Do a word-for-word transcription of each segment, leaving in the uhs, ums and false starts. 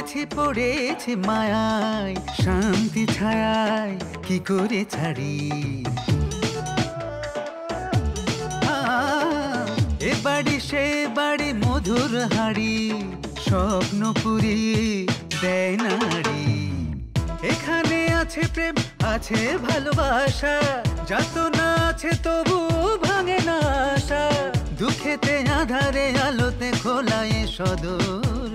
পড়েছি পড়েছি মায়ায় শান্তি ছায়ায় কি করে ছাড়ি এ বাড়ি সে বাড়ি মধুর হাড়ি স্বপ্নপুরী দেয় নারী এখানে আছে প্রেম আছে ভালোবাসা যাতনা আছে তবু ভাঙে না আশা দুঃখেতে আধারে আলোতে খোলায় সদর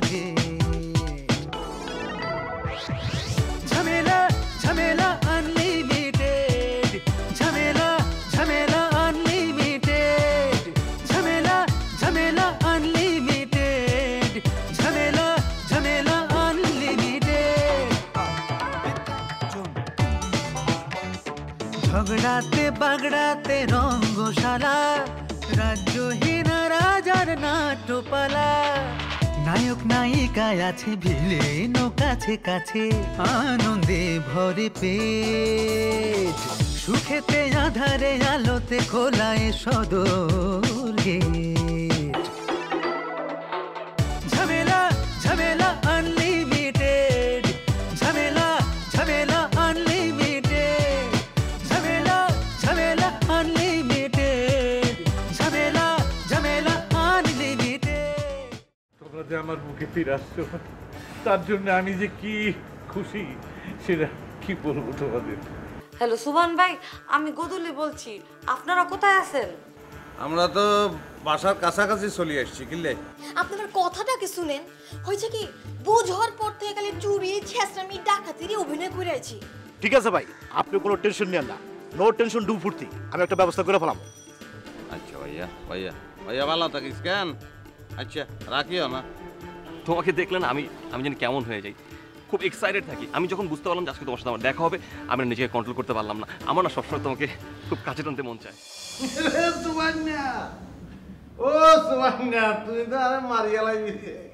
ঝামেলা ঝামেলা আনলিমিটেড ঝামেলা ঝামেলা আনলিমিটেড ঝামেলা ঝামেলা আনলিমিটেড ঝামেলা ঝামেলা আনলিমিটেড ঝগড়াতে বাগড়াতে রঙ্গশালা রাজ্যহীন রাজার নাট্যপালা নায়ক নায়িকায় আছে ভিলেন কাছে কাছে আনন্দে ভরে পেট সুখেতে আধারে আলোতে খোলায় সদর গেট ঝামেলা ঝামেলা আনলিমিটেড ঝামেলা ঝামেলা আনলিমিটেড ঝামেলা ঝামেলা আনলিমিটেড ঝামেলা ঝামেলা আনলিমিটেড তোমরা যে আমার মুখে ফিরে আসছো তার জন্য আমি যে কি খুশি সেটা কি বলবো তোমাদের। হ্যালো সুবহান ভাই, আমি গদুলি বলছি, আপনারা কোথায় আছেন? আমরা তো বাসার কাছাকাছি চলে আসছি। কিনলে আপনাদের কথাটা কি শুনেন, হয়েছে কি বুঝ হওয়ার পর থেকে খালি চুরি ছেঁচড়ামি ডাকাতির অভিনয় করে আছি। ঠিক আছে ভাই, আপনি কোনো টেনশন নেন না, নো টেনশন ডু ফুর্তি, আমি একটা ব্যবস্থা করে ফেলাম। আচ্ছা ভাইয়া ভাইয়া ভাইয়া ভালো থাকিস কেন? আচ্ছা রাখিও না। তোমাকে দেখলে না আমি আমি জানি কেমন হয়ে যাই, খুব এক্সাইটেড থাকি। আমি যখন বুঝতে পারলাম যে আজকে তোমার সাথে আমার দেখা হবে, আমি নিজেকে কন্ট্রোল করতে পারলাম না। আমার না সবসময় তোমাকে খুব কাছে টানতে মন চায়। সুবান্যা, ও সুবান্যা, তুই তো আরে মারিয়া লাগবি।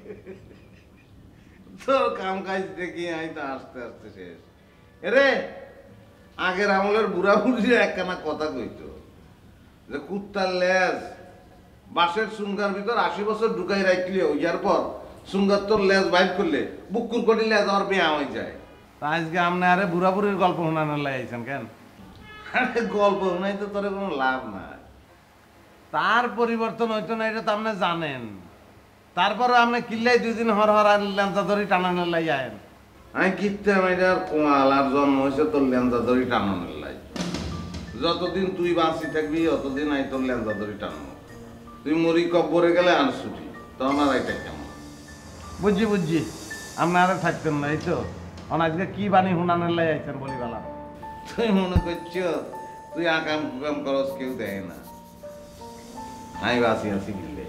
তোর কাম কাজ দেখি আমি তো আস্তে আস্তে শেষ। এরে আগের আমলের বুড়া বুড়ি একখানা কথা কইতো যে কুত্তার লেজ বাঁশের সুঙ্গার ভিতর আশি বছর ঢুকাই রাখলে ওইয়ার পর সুঙ্গার তোর লেজ বাইর করলে বুকুর কটি লেজ আমার বেয়া হয়ে যায়। আজকে আপনি আরে বুড়া বুড়ির গল্প শোনানোর লাগাইছেন কেন? আরে গল্প শোনাই তো তোর কোনো লাভ নাই, তার পরিবর্তন হইতো না, এটা তো আপনি জানেন। তারপরে আপনি কিল্লাই দুই দিন হর হর আর লেঞ্চা ধরি টানানোর লাই আয়েন। আমি কিত্তাম এটার কোমাল আর জন্ম হয়েছে তোর লেঞ্চা ধরি টানানোর লাই। যতদিন তুই বাঁচি থাকবি অতদিন আই তোর লেঞ্চা ধরি টানানো। তুই মরি কব্বরে গেলে আর ছুটি, তো আমার এটা কেমন? বুঝছি বুঝছি, আপনার আরে থাকতেন না, এই তো আজকে কি বাণী হুনানের লাই আইছেন বলি বালা। তুই মনে করছ তুই আকাম কুকাম করস কেউ দেয় না, আমি বাঁচি আছি কিনলে।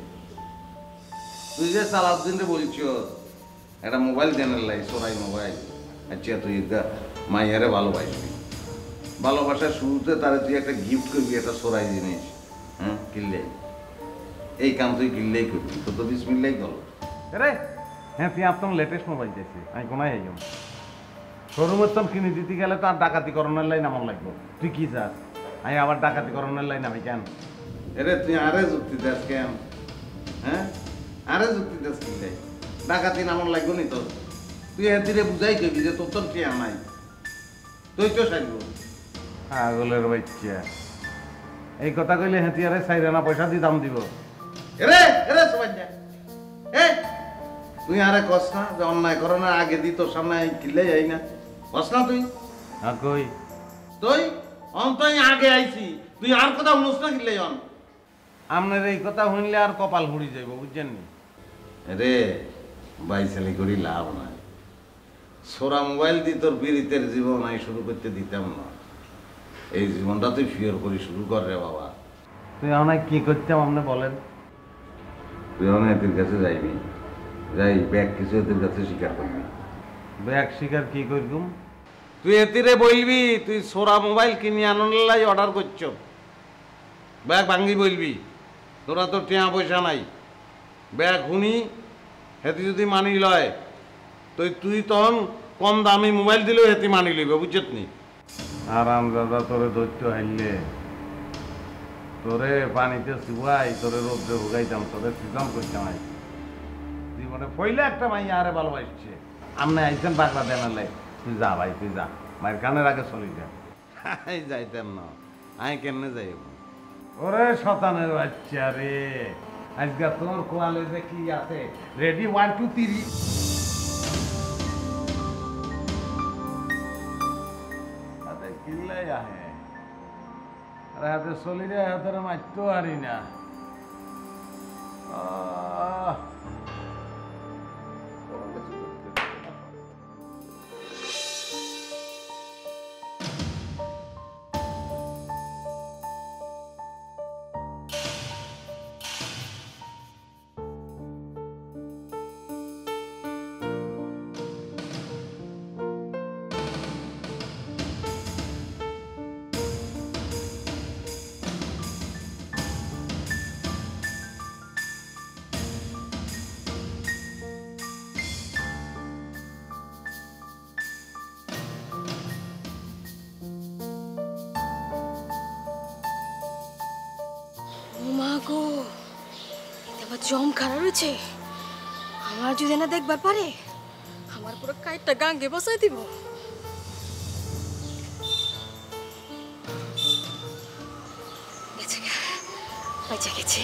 তুই যে সালাউদ্দিন রে বলছ একটা মোবাইল দেনের লাই, সোরাই মোবাইল। আচ্ছা তুই মাইয়ারে ভালোবাসবি, ভালোবাসার শুরুতে তারে তুই একটা গিফট করবি, একটা সোরাই জিনিস। হ্যাঁ কিনলে এই কাম তুই কিনলেই করবি, তো তো বিসমিল্লাই করো রে। হ্যাঁ তুই আপনার লেটেস্ট মোবাইল চাইছি, আমি কোনায় আইম শোরুমের তো কিনে দিতে গেলে তো আর ডাকাতি করণের লাইন আমার লাগবো। তুই কি চাস আমি আবার ডাকাতি করণের লাইন আমি কেন? এরে তুই আরে যুক্তি দেস কেন? হ্যাঁ আরে যুক্তি দেস কিনলে ডাকাতি নামন লাগবো নি তোর? তুই এদিকে বুঝাই করবি যে তোর তোর কে নাই, তুই তো সাইব আগলের বাচ্চা। এই কথা কইলে হেতিয়ারে সাইরানা পয়সা দিয়ে দাম দিব। এরে এরে সুবাইয়া, এই তুই আরে কস না যে অন্যায় করো না, আগে দি তোর সামনে কিনলে যাই না, কস না তুই? হ্যাঁ কই তুই অন্তই আগে আইছি, তুই আর কথা শুনস না কিনলে অন। আপনার এই কথা শুনলে আর কপাল ঘুরি যাইব, বুঝছেন নি? রে বাইসালি করি লাভ নাই, সোরা মোবাইল দিয়ে তোর বিরিতের জীবন আমি শুরু করতে দিতাম না। এই জীবনটা তুই ফিওর করি শুরু কর রে বাবা। তুই অনেক কি করতাম আপনি বলেন? তুই অনেক এদের কাছে যাইবি, যাই ব্যাগ কিছু এদের কাছে স্বীকার করবি। ব্যাগ স্বীকার কি করবি? তুই এতিরে বলবি তুই সোরা মোবাইল কিনে আনন্দ লাই অর্ডার করছ, ব্যাগ ভাঙ্গি বলবি তোরা তো টিয়া পয়সা নাই, ব্যাগ শুনি হেতি যদি মানি লয় তো তুই তখন কম দামি মোবাইল দিলেও হেতি মানি লইবে, বুঝছত নি? আরাম দাদা তোরে দৈত্য হাইলে তোরে পানিতে শুয়াই তোরে রোদ্রে ভুগাইতাম, তোরে সিজাম করতাম। জীবনে পয়লা একটা মাইয়া আরে ভালোবাসছে, আপনি আইছেন বাগড়া দেনালে তুই যা ভাই তুই যা মায়ের কানের আগে চলি যা এই যাইতেন না আমি কেমনে যাইব ওরে শতানের বাচ্চা রে আজকে তোর কোয়ালে যে কি আছে রেডি ওয়ান টু থ্রি কিল্লাই আহে আরে হাতে চলি রে হাতের মারতেও হারি না আহ গো এটা জম খারাপ রয়েছে আমার যদি না দেখবার পারে আমার পুরো কাইটটা গাঙ্গে বসাই দিব বেঁচে গেছে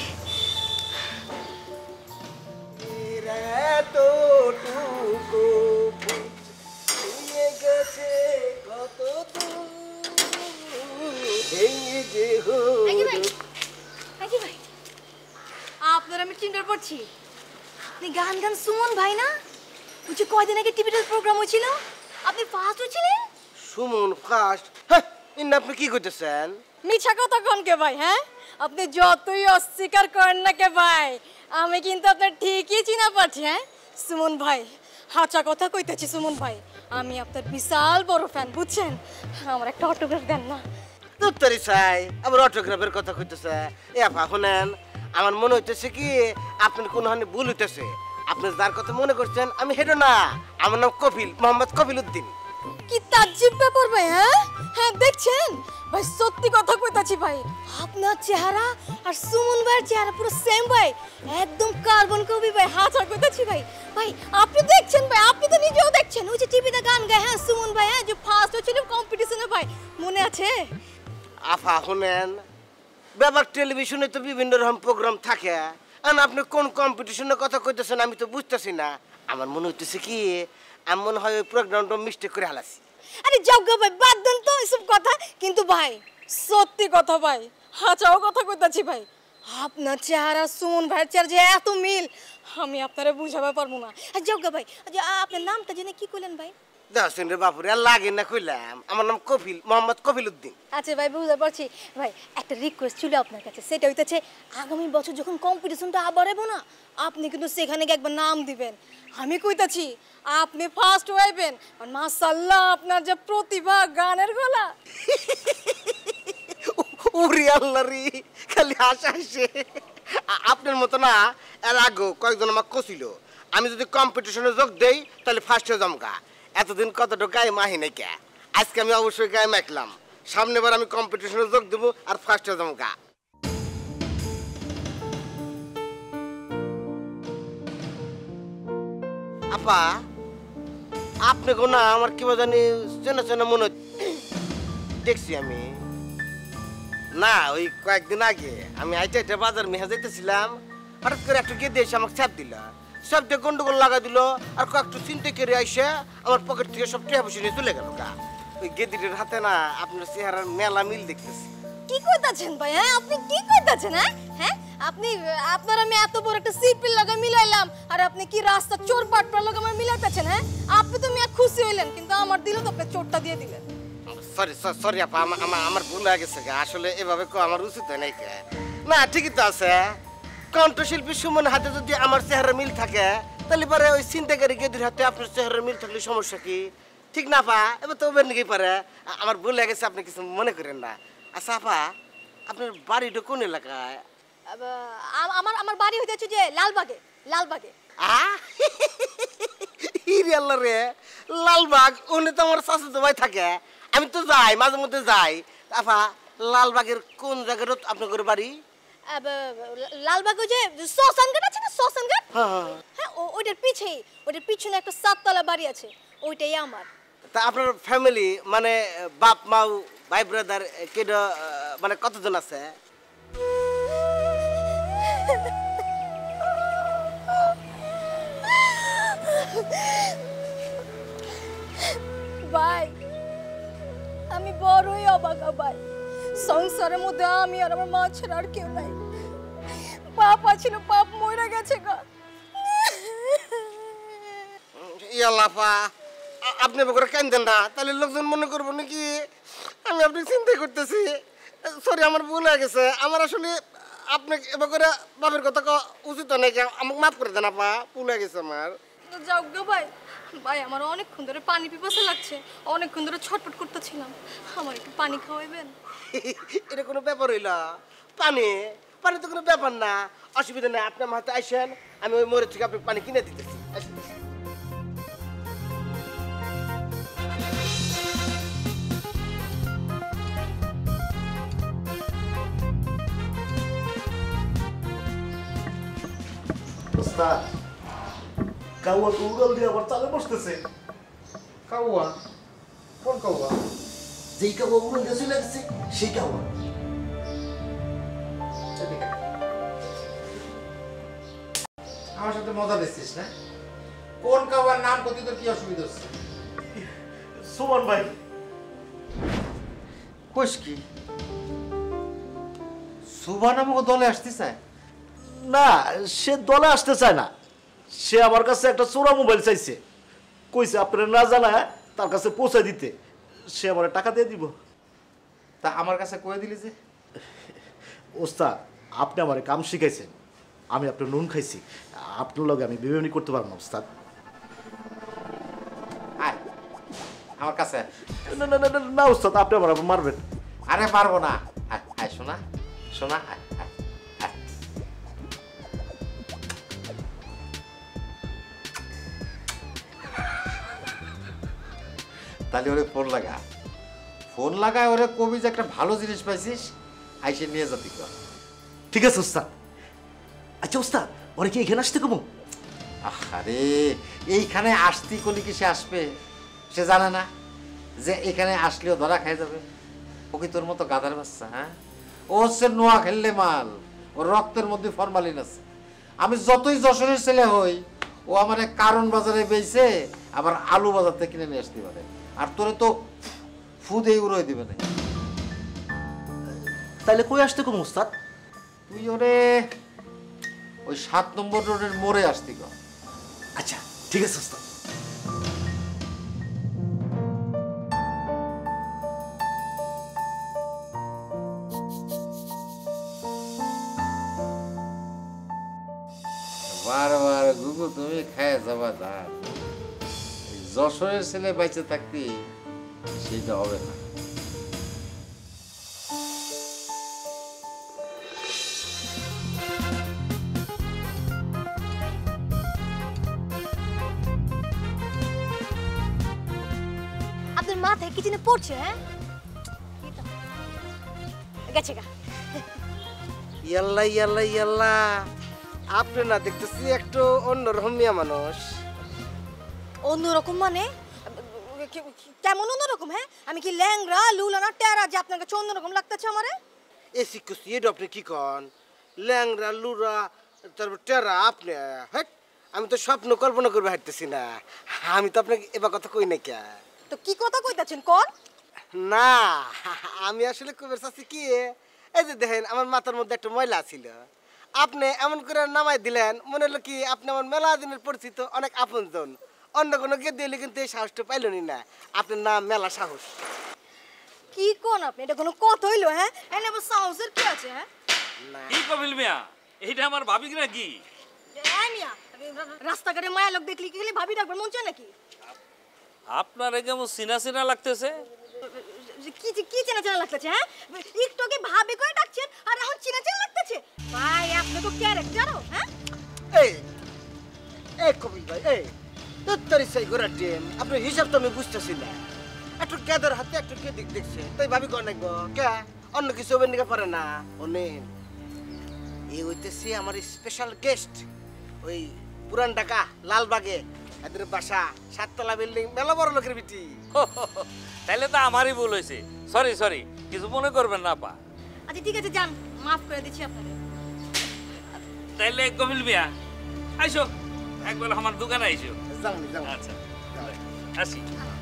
আপনার আমি চিন্তা করছি আপনি গান গান সুমন ভাই না বুঝি কয়দিন আগে টিভিতে প্রোগ্রাম হয়েছিল আপনি ফার্স্ট হয়েছিলেন সুমন ফার্স্ট হ্যাঁ ইন আপনি কি করতেছেন মিছা কথা কোন কে ভাই হ্যাঁ আপনি যতই অস্বীকার করেন না কে ভাই আমি কিন্তু আপনার ঠিকই চিনা পাচ্ছি হ্যাঁ সুমন ভাই হাঁচা কথা কইতেছি সুমন ভাই আমি আপনার বিশাল বড় ফ্যান বুঝছেন আমার একটা অটোগ্রাফ দেন না তুত্তরি চাই আবার অটোগ্রাফের কথা কইতেছে এ আপা শুনেন আমার মনে হইতেছে কি আপনার কোনো হানি ভুল হইতেছে আপনি যার কথা মনে করছেন আমি হেডো না আমার নাম কপিল মোহাম্মদ কপিল উদ্দিন কি তাজ্জব ব্যাপার ভাই হ্যাঁ হ্যাঁ দেখছেন ভাই সত্যি কথা কইতাছি ভাই আপনার চেহারা আর সুমন ভাইয়ের চেহারা পুরো সেম ভাই একদম কার্বন কপি ভাই হাঁচা কইতাছি ভাই ভাই আপনি দেখছেন ভাই আপনি তো নিজেও দেখছেন ওই যে টিভিতে গান গায় হ্যাঁ সুমন ভাই হ্যাঁ যে ফার্স্ট হয়েছিল কম্পিটিশনে ভাই মনে আছে আফা শুনেন ব্যাপার টেলিভিশনে তো বিভিন্ন রকম প্রোগ্রাম থাকে আর আপনি কোন কম্পিটিশনের কথা কইতেছেন আমি তো বুঝতেছি না আমার মনে হইতেছে কি আমি মনে হয় ওই প্রোগ্রামটা মিস্টেক করে হালাছি আরে যাও গো ভাই বাদ দেন তো এসব কথা কিন্তু ভাই সত্যি কথা ভাই হাঁচাও কথা কইতাছি ভাই আপনার চেহারা সুমন ভাইয়ের চেহারা যে এত মিল আমি আপনারে বুঝাতে পারবো না আর যাও গো ভাই আচ্ছা আপনার নামটা জেনে কি কইলেন ভাই দেখছেন রে বাপুরে আর লাগে না কইলাম আমার নাম কপিল মোহাম্মদ কপিল উদ্দিন আচ্ছা ভাই বুঝতে পারছি ভাই একটা রিকোয়েস্ট ছিল আপনার কাছে সেটা হইতেছে আগামী বছর যখন কম্পিটিশনটা আবার হবো না আপনি কিন্তু সেখানে গিয়ে একবার নাম দিবেন আমি কইতাছি আপনি ফার্স্ট হইবেন আর মাশাআল্লাহ আপনার যে প্রতিভা গানের গলা ওরে আল্লাহ রে খালি হাসা হাসে আপনার মতো না এর আগে কয়েকজন আমাকে কছিল আমি যদি কম্পিটিশনে যোগ দেই তাহলে ফার্স্ট হয়ে যামগা এতদিন কতটা গায়ে মাহি নাই কে আজকে আমি অবশ্যই গায়ে মাখলাম সামনেবার আমি কম্পিটিশনে যোগ দেবো আর ফার্স্ট হয়ে যামগা আপা আপনি গো না আমার কিবা জানি চেনা চেনা মনে দেখছি আমি না ওই কয়েকদিন আগে আমি আইটা আইটা বাজার মেহা যাইতেছিলাম হঠাৎ করে একটু গেদে এসে আমাকে চাপ দিল সব দিয়ে গন্ডগোল লাগা দিল আর কয়েকটু চিন্তা করে আইসে আমার পকেট থেকে সব টিয়া বসে নিয়ে চলে গেল গা ওই গেদিটির হাতে না আপনার চেহারার মেলা মিল দেখতেছি কি কইতাছেন ভাই হ্যাঁ আপনি কি কইতাছেন হ্যাঁ হ্যাঁ আপনি আপনার আমি এত বড় একটা সিপিল লাগা মিলাইলাম আর আপনি কি রাস্তা চোর পাটপার লাগা আমার মিলাইতাছেন হ্যাঁ আপনি তো মিয়া খুশি হইলেন কিন্তু আমার দিল তো আপনি চোরটা দিয়ে দিলেন সরি সরি আপা আমার আমার ভুল হয়ে গেছে আসলে এভাবে কো আমার উচিত হয় নাই কে না ঠিকই তো আছে কণ্ঠশিল্পী সুমন হাতে যদি আমার চেহারা মিল থাকে তাহলে পরে ওই চিন্তাকারী গেদির হাতে আপনার চেহারা মিল থাকলে সমস্যা কি ঠিক না পা এবার তো ওবের নাকি পারে আমার ভুল হয়ে গেছে আপনি কিছু মনে করেন না আচ্ছা আপা আপনার বাড়িটা কোন এলাকায় আমার আমার বাড়ি হইতেছে যে লালবাগে লালবাগে ইরে আল্লাহ রে লালবাগ ওনে তো আমার চাচাতো ভাই থাকে আমি তো যাই মাঝে মধ্যে যাই আপা লালবাগের কোন জায়গাটা আপনার বাড়ি লালবাগ ওই যে শ্মশানঘাট আছে না শ্মশানঘাট হ্যাঁ হ্যাঁ ওইটার পিছেই ওইটার পিছনে একটা সাততলা বাড়ি আছে ওইটাই আমার। তা আপনার ফ্যামিলি মানে বাপ মাও ভাই ব্রাদার কেডা মানে কতজন আছে? ভাই আমি বড়ই অবাকা ভাই, সংসারের মধ্যে আমি আর আমার মা ছাড়া আর কেউ নাই। বাপ ছিল, বাপ মরে গেছে গা। ইয়াল্লাফা আপনি করে কেন না, তাহলে লোকজন মনে করবো নাকি আমি আপনি চিন্তা করতেছি। সরি আমার ভুল হয়ে গেছে, আমার আসলে আপনি এবার করে বাপের কথা উচিত নাকি, আমাকে মাফ করে দেন আপা, ভুল হয়ে গেছে আমার। যাও গো ভাই, ভাই আমার অনেকক্ষণ ধরে পানি পিপাসা লাগছে, অনেকক্ষণ ধরে ছটফট করতেছিলাম, আমার একটু পানি খাওয়াইবেন? এটা কোনো ব্যাপার হইল? পানি পানি তো কোনো ব্যাপার না, অসুবিধা নেই, আপনি আমার হাতে আসেন, আমি ওই মোড়ের থেকে আপনাকে পানি কিনে দিতেছি। কাউয়া উড়াল দিয়ে আবার চালে বসতেছে। কাউয়া? কোন কাউয়া? যেই কাউয়া উড়াল দিয়ে চলে গেছে সেই কাউয়া। আমার সাথে মজা দিচ্ছিস না? কোন কাউয়ার নাম করতে তোর কি অসুবিধা হচ্ছে? সুমন ভাই। কোষ কি সুবান আমাকে দলে আসতে চায়? না, সে দলে আসতে চায় না, সে আমার কাছে একটা চোরা মোবাইল চাইছে, কইছে আপনারা না জানায় তার কাছে পৌঁছে দিতে, সে আমার টাকা দিয়ে দিব। তা আমার কাছে কয়ে দিলি যে? ওস্তাদ আপনি আমার কাম শিখাইছেন, আমি আপনার নুন খাইছি, আপনার লগে আমি বিবেচনা করতে পারবো না ওস্তাদ। আয় আমার কাছে। না না না না ওস্তাদ, আপনি আমার মারবেন। আরে পারবো না, আয় আয় শোনা শোনা আয় আয় আয়। তাহলে ওরে ফোন লাগা, ফোন লাগায় ওরে কবি যে একটা ভালো জিনিস পাইছিস, আইসে নিয়ে যাতি কর। ঠিক আছে ওস্তাদ। আচ্ছা ওস্তাদ, ওরে কি এখানে আসতে কমো? আরে এইখানে আসতি কলি কি সে আসবে? সে জানে না যে এখানে আসলেও ধরা খাই যাবে? ও কি তোর মতো গাধার বাচ্চা? হ্যাঁ, ও হচ্ছে নোয়া খেললে মাল, ওর রক্তের মধ্যে ফরমালিন আছে। আমি যতই যশোরের ছেলে হই, ও আমার কারণ বাজারে বেইছে আবার আলু বাজার থেকে কিনে নিয়ে আসতে পারে, আর তোরে তো ফুদেই উড়াই দিবে না। তাহলে কই আসতে কমো ওস্তাদ? তুই ওরে ওই সাত নম্বর রোডের মোড়ে আসতি কর। আচ্ছা ঠিক আছে ওস্তাদ। বারবার গুগু তুমি খায় যাবা ধার, যশোরের ছেলে বাইচে থাকতে সেটা হবে না। আপনার মাথায় কি যেন পড়ছে? হ্যাঁ গেছে গা। ইয়াল্লা ইয়াল্লা ইয়াল্লা, আপনি না দেখতেছি একটু অন্যরকম মিয়া মানুষ। অন্যরকম মানে কেমন অন্যরকম? হ্যাঁ আমি কি ল্যাংরা লুলানা টেরা যে আপনার কাছে অন্যরকম লাগতেছে আমারে? এসি কুসি এটা আপনি কি কন? ল্যাংরা লুরা তারপর টেরা আপনি? হ্যাঁ আমি তো স্বপ্ন কল্পনা করবে হাঁটতেছি না, আমি তো আপনাকে এবার কথা কই না। কে তো কি কথা কইতাছেন কর? না আমি আসলে কবে চাচ্ছি কি, এই যে দেখেন আমার মাথার মধ্যে একটা ময়লা ছিল, আপনি এমন করে নামাই দিলেন, মনে হলো কি আপনি আমার মেলা দিনের পরিচিত অনেক আপনজন, অন্য কোনো কে দিলে কিন্তু এই সাহসটা পাইলনি না, আপনার নাম মেলা সাহস। কি কোন আপনি? এটা কোনো কথা হইলো? হ্যাঁ এনে আবার সাহসের কি আছে? হ্যাঁ কি কবিল মিয়া, এইটা আমার ভাবি কি নাকি? এই মিয়া রাস্তাঘাটে মায়া লোক দেখলি কি ভাবি ডাকবার মন চায় নাকি? আপনার কেমন চিনা চিনা লাগতেছে। কি কি চেনা চেনা লাগতেছে? হ্যাঁ একটু আগে ভাবি করে ডাকছেন আর এখন চেনা চেনা লাগতেছে? ভাই আপনি তো ক্যারেক্টারও। হ্যাঁ এই এই কবিল ভাই, এই তোত্তরি সেই গোড়ার টিম আপনার হিসাব তো আমি বুঝতেছি না, একটু কেদার হাতে একটু কে দিক দেখছে তাই ভাবি কর নাকবো কে? অন্য কিছু হবে নিকে পারে না। অনেক এই হইতেছে আমার স্পেশাল গেস্ট। ওই পুরান ঢাকা লালবাগে এদের বাসা, সাততলা বিল্ডিং, মেলা বড় লোকের বিটি। তাইলে তো আমারই ভুল হয়েছে, সরি সরি, কিছু মনে করবেন না আপা। আচ্ছা ঠিক আছে, যান, মাফ করে দিচ্ছি আপনাকে। তাইলে কপিল মিয়া আইসো, একবার আমার দোকানে আইসো। আচ্ছা আসি।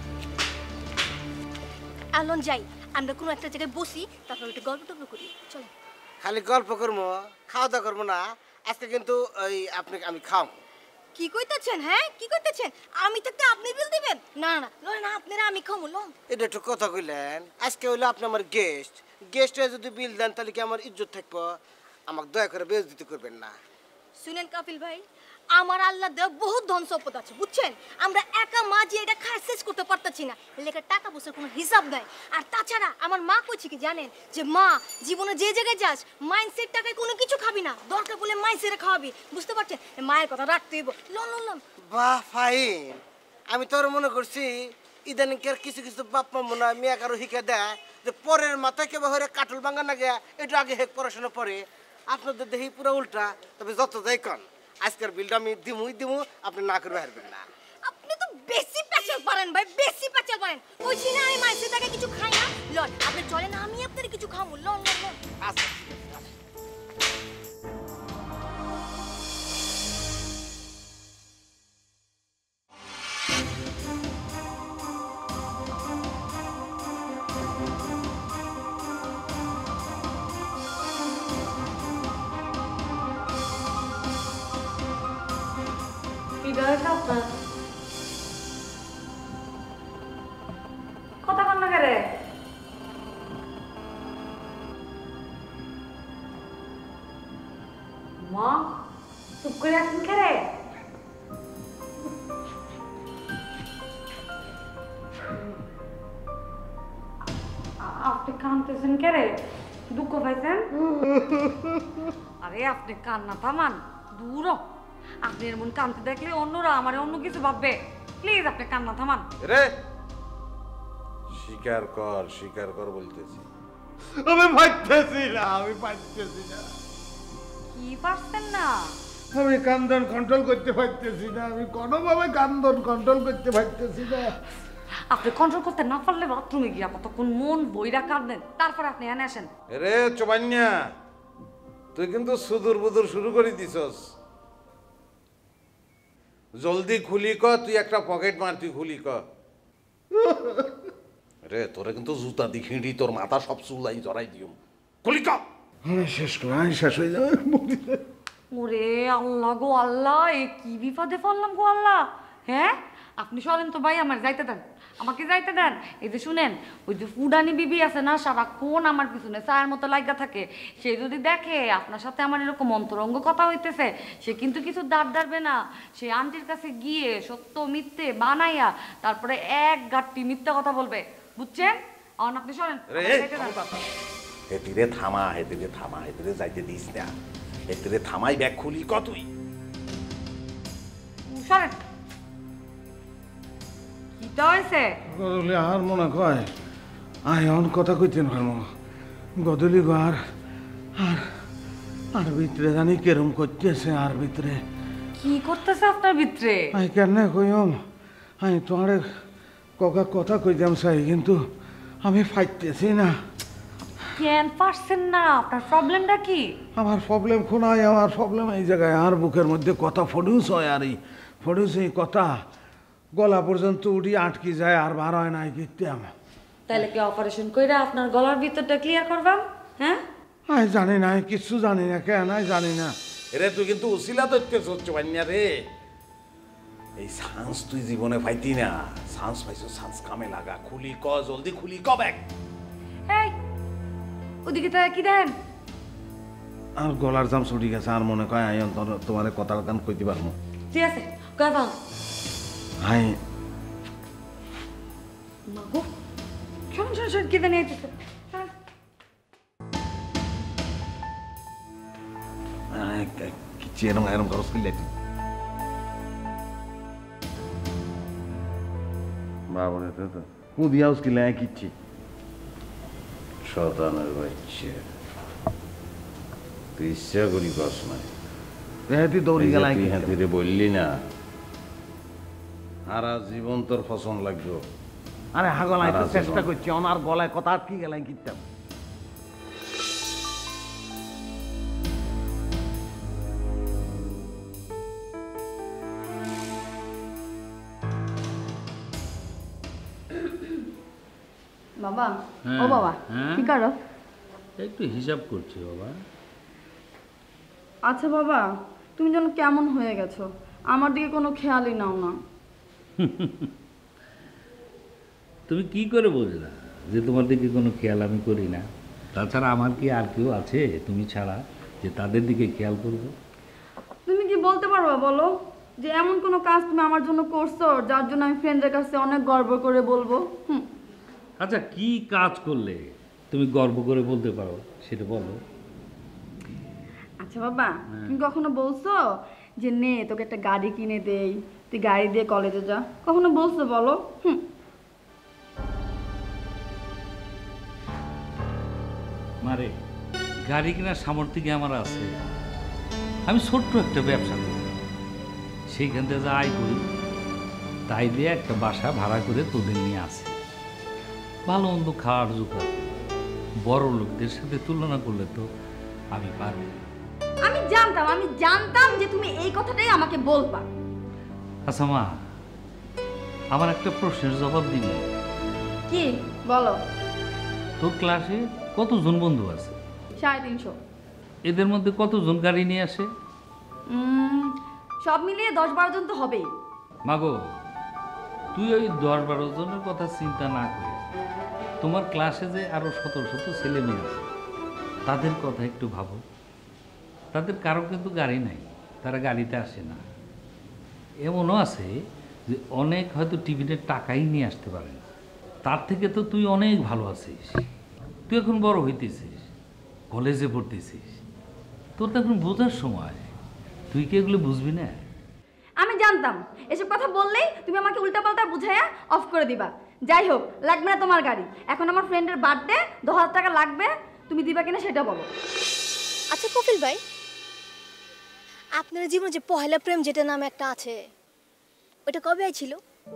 আলন যাই, আমরা কোনো একটা জায়গায় বসি, তারপর একটু গল্প টল্প করি, চলো। খালি গল্প করবো, খাওয়া দাওয়া করবো না আজকে, কিন্তু ওই আপনি আমি খাও। কি কইতেছেন? হ্যাঁ কি কইতেছেন? আমি থাকতে আপনি বিল দিবেন? না না না না, আপনারা আমি খামু লং। এটা একটু কথা কইলেন, আজকে হইলো আপনি আমার গেস্ট, গেস্ট হয়ে যদি বিল দেন তাহলে কি আমার ইজ্জত থাকবো? আমাকে দয়া করে বেইজ্জতি করবেন না। শুনেন কাপিল ভাই, আমার আল্লাহ দেওয়া বহুত ধন সম্পদ আছে, বুঝছেন? আমরা একা মা যে এটা খায় শেষ করতে পারতেছি না, লেখা টাকা পয়সার কোনো হিসাব নাই। আর তাছাড়া আমার মা কইছে কি জানেন, যে মা জীবনে যে জায়গায় যাস মাইন্ডসেট টাকায় কোনো কিছু খাবি না, দরকার পড়লে মাইন্ডসেটে খাওয়াবি, বুঝতে পারছেন? মায়ের কথা রাখতে হইব। লন লন লন। বাহ ফাইন, আমি তো মনে করছি ইদানিং কের কিছু কিছু বাপ মা মনে হয় মেয়ে কারো শিখে দেয় যে পরের মাথায় কেবা হয়ে কাটল ভাঙা না গিয়া এটা আগে হেক পড়াশোনা পরে। আপনাদের দেখি পুরো উল্টা। তবে যত যাই কন, আজকের বিলটা আমি দিমুই দিমু, আপনি না করে হারবেন না। আপনি তো বেশি প্যাচাল পারেন ভাই, বেশি প্যাচাল পারেন। কইছি না আমি মাইন্ডসেট টাকা কিছু খাই না। লন আপনি চলেন, আমি আপনাদের কিছু খামু। লন লন লন। আচ্ছা কথা কন না রে? মা চুপ করে আছেন খেরে? আপনি কাঁদতেছেন কেরে? দুঃখ পাইছেন? আরে আপনি কান্না থামান, দূর। আপনি এমন কাঁদতে দেখলে অন্যরা আমার অন্য কিছু ভাববে। প্লিজ আপনি কান্না থামান। রে স্বীকার কর, স্বীকার কর বলতেছি। আমি পারতেছি না, আমি পারতেছি না। কি পারছেন না? আমি কান্দন কন্ট্রোল করতে পারতেছি না, আমি কোনোভাবে কান্দন কন্ট্রোল করতে পারতেছি না। আপনি কন্ট্রোল করতে না পারলে বাথরুমে গিয়া কতক্ষণ মন বইরা কাঁদেন, তারপর আপনি এনে আসেন। রে চোবান্যা, তুই কিন্তু সুদূর বুদুর শুরু করে দিছস। জলদি খুলি ক, তুই একটা পকেট মার, তুই খুলি ক। রে তোরে কিন্তু জুতা দি খিঁড়ি তোর মাথা সব চুলাই জড়াই দিও। খুলি ক। শেষ করে আমি শেষ হয়ে যাবে। ওরে আল্লাহ গো আল্লাহ, এ কি বিপদে পড়লাম গো আল্লাহ। হ্যাঁ আপনি সরেন তো ভাই, আমার যাইতে দেন, আমাকে যাইতে দেন। এই যে শুনেন, ওই যে ফুডানি বিবি আছে না, সারাক্ষণ আমার পিছনে চায়ের মতো লাগা থাকে। সে যদি দেখে আপনার সাথে আমার এরকম অন্তরঙ্গ কথা হইতেছে, সে কিন্তু কিছু দাঁড় দাঁড়বে না। সে আন্টির কাছে গিয়ে সত্য মিথ্যে বানাইয়া তারপরে এক গাঁটটি মিথ্যা কথা বলবে, বুঝছেন? এখন আপনি সরেন, হেতিরে থামা, হেতিরে থামা, হেতিরে যাইতে দিস না, হেতিরে থামাই ব্যাগ খুলি ক তুই। সরেন। কিটা হয়েছে? আর মনে কয় আয় অন কথা কইতেন ভালো গদলি গো। আর আর আর ভিতরে জানি কেরম করতেছে, আর ভিতরে কি করতেছে আপনার ভিতরে? আই কেন কইম, আমি তোমার ককা কথা কইতাম চাই, কিন্তু আমি ফাইতেছি না। কেন পারছেন না? আপনার প্রবলেমটা কি? আমার প্রবলেম কোনায়, আমার প্রবলেম এই জায়গায়, আর বুকের মধ্যে কথা ফডিউস হয়, আর এই ফডিউস এই কথা গলা পর্যন্ত উঠি আটকে যায়, আর বার হয় না কিতাম। তাহলে কি অপারেশন কইরা আপনার গলার ভিতরটা ক্লিয়ার করবাম? হ্যাঁ আমি জানি না, কিছু জানি না, কেন জানি না। এরে তুই কিন্তু উসিলা ধরতেছ চোবান্যা রে। এই সান্স তুই জীবনে পাইতি না, সান্স পাইছো, সান্স কামে লাগা। খুলি ক, জলদি খুলি ক ব্যাগ। এই ওদিকে তাই কি দেন? আর গলার জাম ছুটি গেছে, আর মনে কয় আই তোমার কথার গান কইতে পারবো। ঠিক আছে কথা আই মাগো শোন শোন শোন কি জানি আইতেছে। কিচ্ছি এরম এরম খরচ করলে বাবা তো কুদি হাউস কিলে কিচ্ছি শতানের বাচ্চা তুই ইচ্ছা করি কস না, তুই দৌড়ি গেল তুই হ্যাঁ তুই বললি না সারা জীবন তোর ফসল লাগবে। আরে হাগল আমি তো সারা চেষ্টা জীবন। করছি, ওনার গলায় কথা আটকে গেলাই কিতাম। বাবা, হ্যাঁ, ও বাবা, হ্যাঁ? কি করো? একটু হিসাব করছি বাবা। আচ্ছা বাবা, তুমি যেন কেমন হয়ে গেছো, আমার দিকে কোনো খেয়ালই নাও না। তুমি কি করে বুঝলা যে তোমার দিকে কোনো খেয়াল আমি করি না? তাছাড়া আমার কি আর কেউ আছে তুমি ছাড়া যে তাদের দিকে খেয়াল করবো? তুমি কি বলতে পারবা বলো যে এমন কোনো কাজ তুমি আমার জন্য করছো যার জন্য আমি ফ্রেন্ডের কাছে অনেক গর্ব করে বলবো? হুম। আচ্ছা, কি কাজ করলে তুমি গর্ব করে বলতে পারো সেটা বলো। আচ্ছা বাবা, তুমি কখনো বলছো যে নে তোকে একটা গাড়ি কিনে দেই, তুই গাড়ি দিয়ে কলেজে যা? কখনো বলছো বলো? হুম। মারে, গাড়ি কেনার সামর্থ্য কি আমার আছে? আমি ছোট্ট একটা ব্যবসা করি, সেইখান থেকে যা আয় করি তাই দিয়ে একটা বাসা ভাড়া করে তোদের নিয়ে আসি। ভালো মন্দ খাওয়ার জোগাড়, বড় লোকদের সাথে তুলনা করলে তো আমি পারবো। আমি জানতাম আমি জানতাম যে তুমি এই কথাটাই আমাকে বলবা। আচ্ছা মা, আমার একটা প্রশ্নের জবাব দিবি? কি বলো? তোর ক্লাসে কতজন বন্ধু আছে? সাড়ে তিনশো। এদের মধ্যে কতজন গাড়ি নিয়ে আসে? উম, সব মিলিয়ে দশ বারো জন তো হবেই। মাগো, তুই ওই দশ বারো জনের কথা চিন্তা না করে তোমার ক্লাসে যে আরো শত শত ছেলে মেয়ে আছে তাদের কথা একটু ভাবো। তাদের কারো কিন্তু গাড়ি নাই, তারা গাড়িতে আসে না। এমনও আছে যে অনেক হয়তো টিফিনের টাকাই নিয়ে আসতে পারে না। তার থেকে তো তুই অনেক ভালো আছিস, তুই এখন বড় হইতেছিস, কলেজে পড়তেছিস, তোর তো এখন বোঝার সময়, তুই কি এগুলো বুঝবি না? আমি জানতাম এসব কথা বললেই তুমি আমাকে উল্টাপাল্টা বুঝাইয়া অফ করে দিবা। যাই হোক, লাগবে না তোমার গাড়ি। এখন আমার ফ্রেন্ডের বার্থডে, দশ হাজার টাকা লাগবে, তুমি দিবা কিনা সেটা বলো। আচ্ছা কপিল ভাই, আপনার জীবনে যে পহেলা প্রেম যেটা নাম একটা আছে, ওটা কবে ছিল?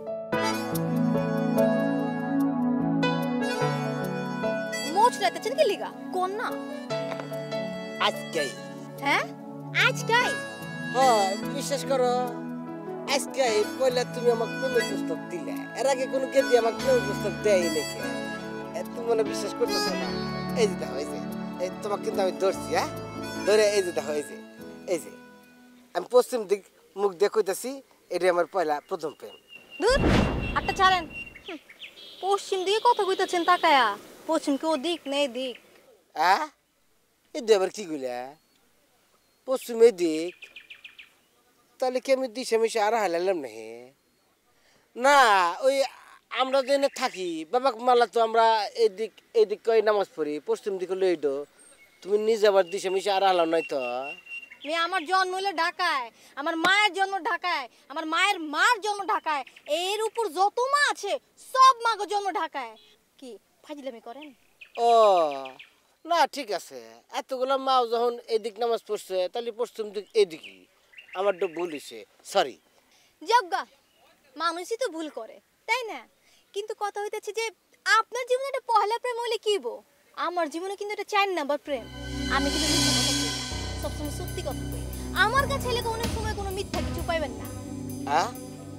মোচ রাতেছেন কি লিগা কোন না? আজকেই। হ্যাঁ আজকাই? হ্যাঁ, বিশ্বাস করো, আজকে পয়লা তুমি আমাকে প্রেমের প্রস্তাব দিলে। এর আগে কোনো কেদি আমাকে প্রেমের প্রস্তাব দেয় নাকি? তুমি মনে বিশ্বাস করতেছো না? এই যে দেখো, এই যে এই তোমাকে কিন্তু আমি ধরছি, হ্যাঁ ধরে এই যে দেখো, এই যে এই যে আমি পশ্চিম দিক মুখ দিয়ে কইতাছি, এটাই আমার পয়লা প্রথম প্রেম। দূর আটটা ছাড়েন। হুম, পশ্চিম দিকে কথা কইতাছেন তাকায়া? পশ্চিম কি ও দিক নেই দিক? হ্যাঁ, এটা আবার কি কইলা? পশ্চিমের দিক? তাহলে কি আমি দিশে মিশে আর হাইলাম না? হে না, ওই আমরা যেখানে থাকি বাবা মালা তো আমরা এদিক এদিক কই নামাজ পড়ি, পশ্চিম দিকে লইডো। তুমি নিজে আবার দিশে মিশে আর হালাম নাই তো? আমি আমার জন্ম হলো ঢাকায়, আমার মায়ের জন্ম ঢাকায়, আমার মায়ের মার জন্ম ঢাকায়, এর উপর যত মা আছে সব মাগো জন্ম ঢাকায়। কি ফাজিলামি করেন? ও না, ঠিক আছে, এতগুলো মাও যখন এদিক নামাজ পড়ছে তাহলে পশ্চিম দিক এদিকই। আমার তো ভুল হয়েছে, সরি। যজ্ঞা মানুষই তো ভুল করে, তাই না? কিন্তু কথা হইতেছে যে আপনার জীবনে একটা পহেলা প্রেম হলে কি বো, আমার জীবনে কিন্তু এটা চার নাম্বার প্রেম। আমি কিন্তু মিথ্যা কথা কই না, সবসময় সত্যি কথা কই। আমার কাছে এলাকা অনেক সময় কোনো মিথ্যা কিছু পাইবেন না। হ্যাঁ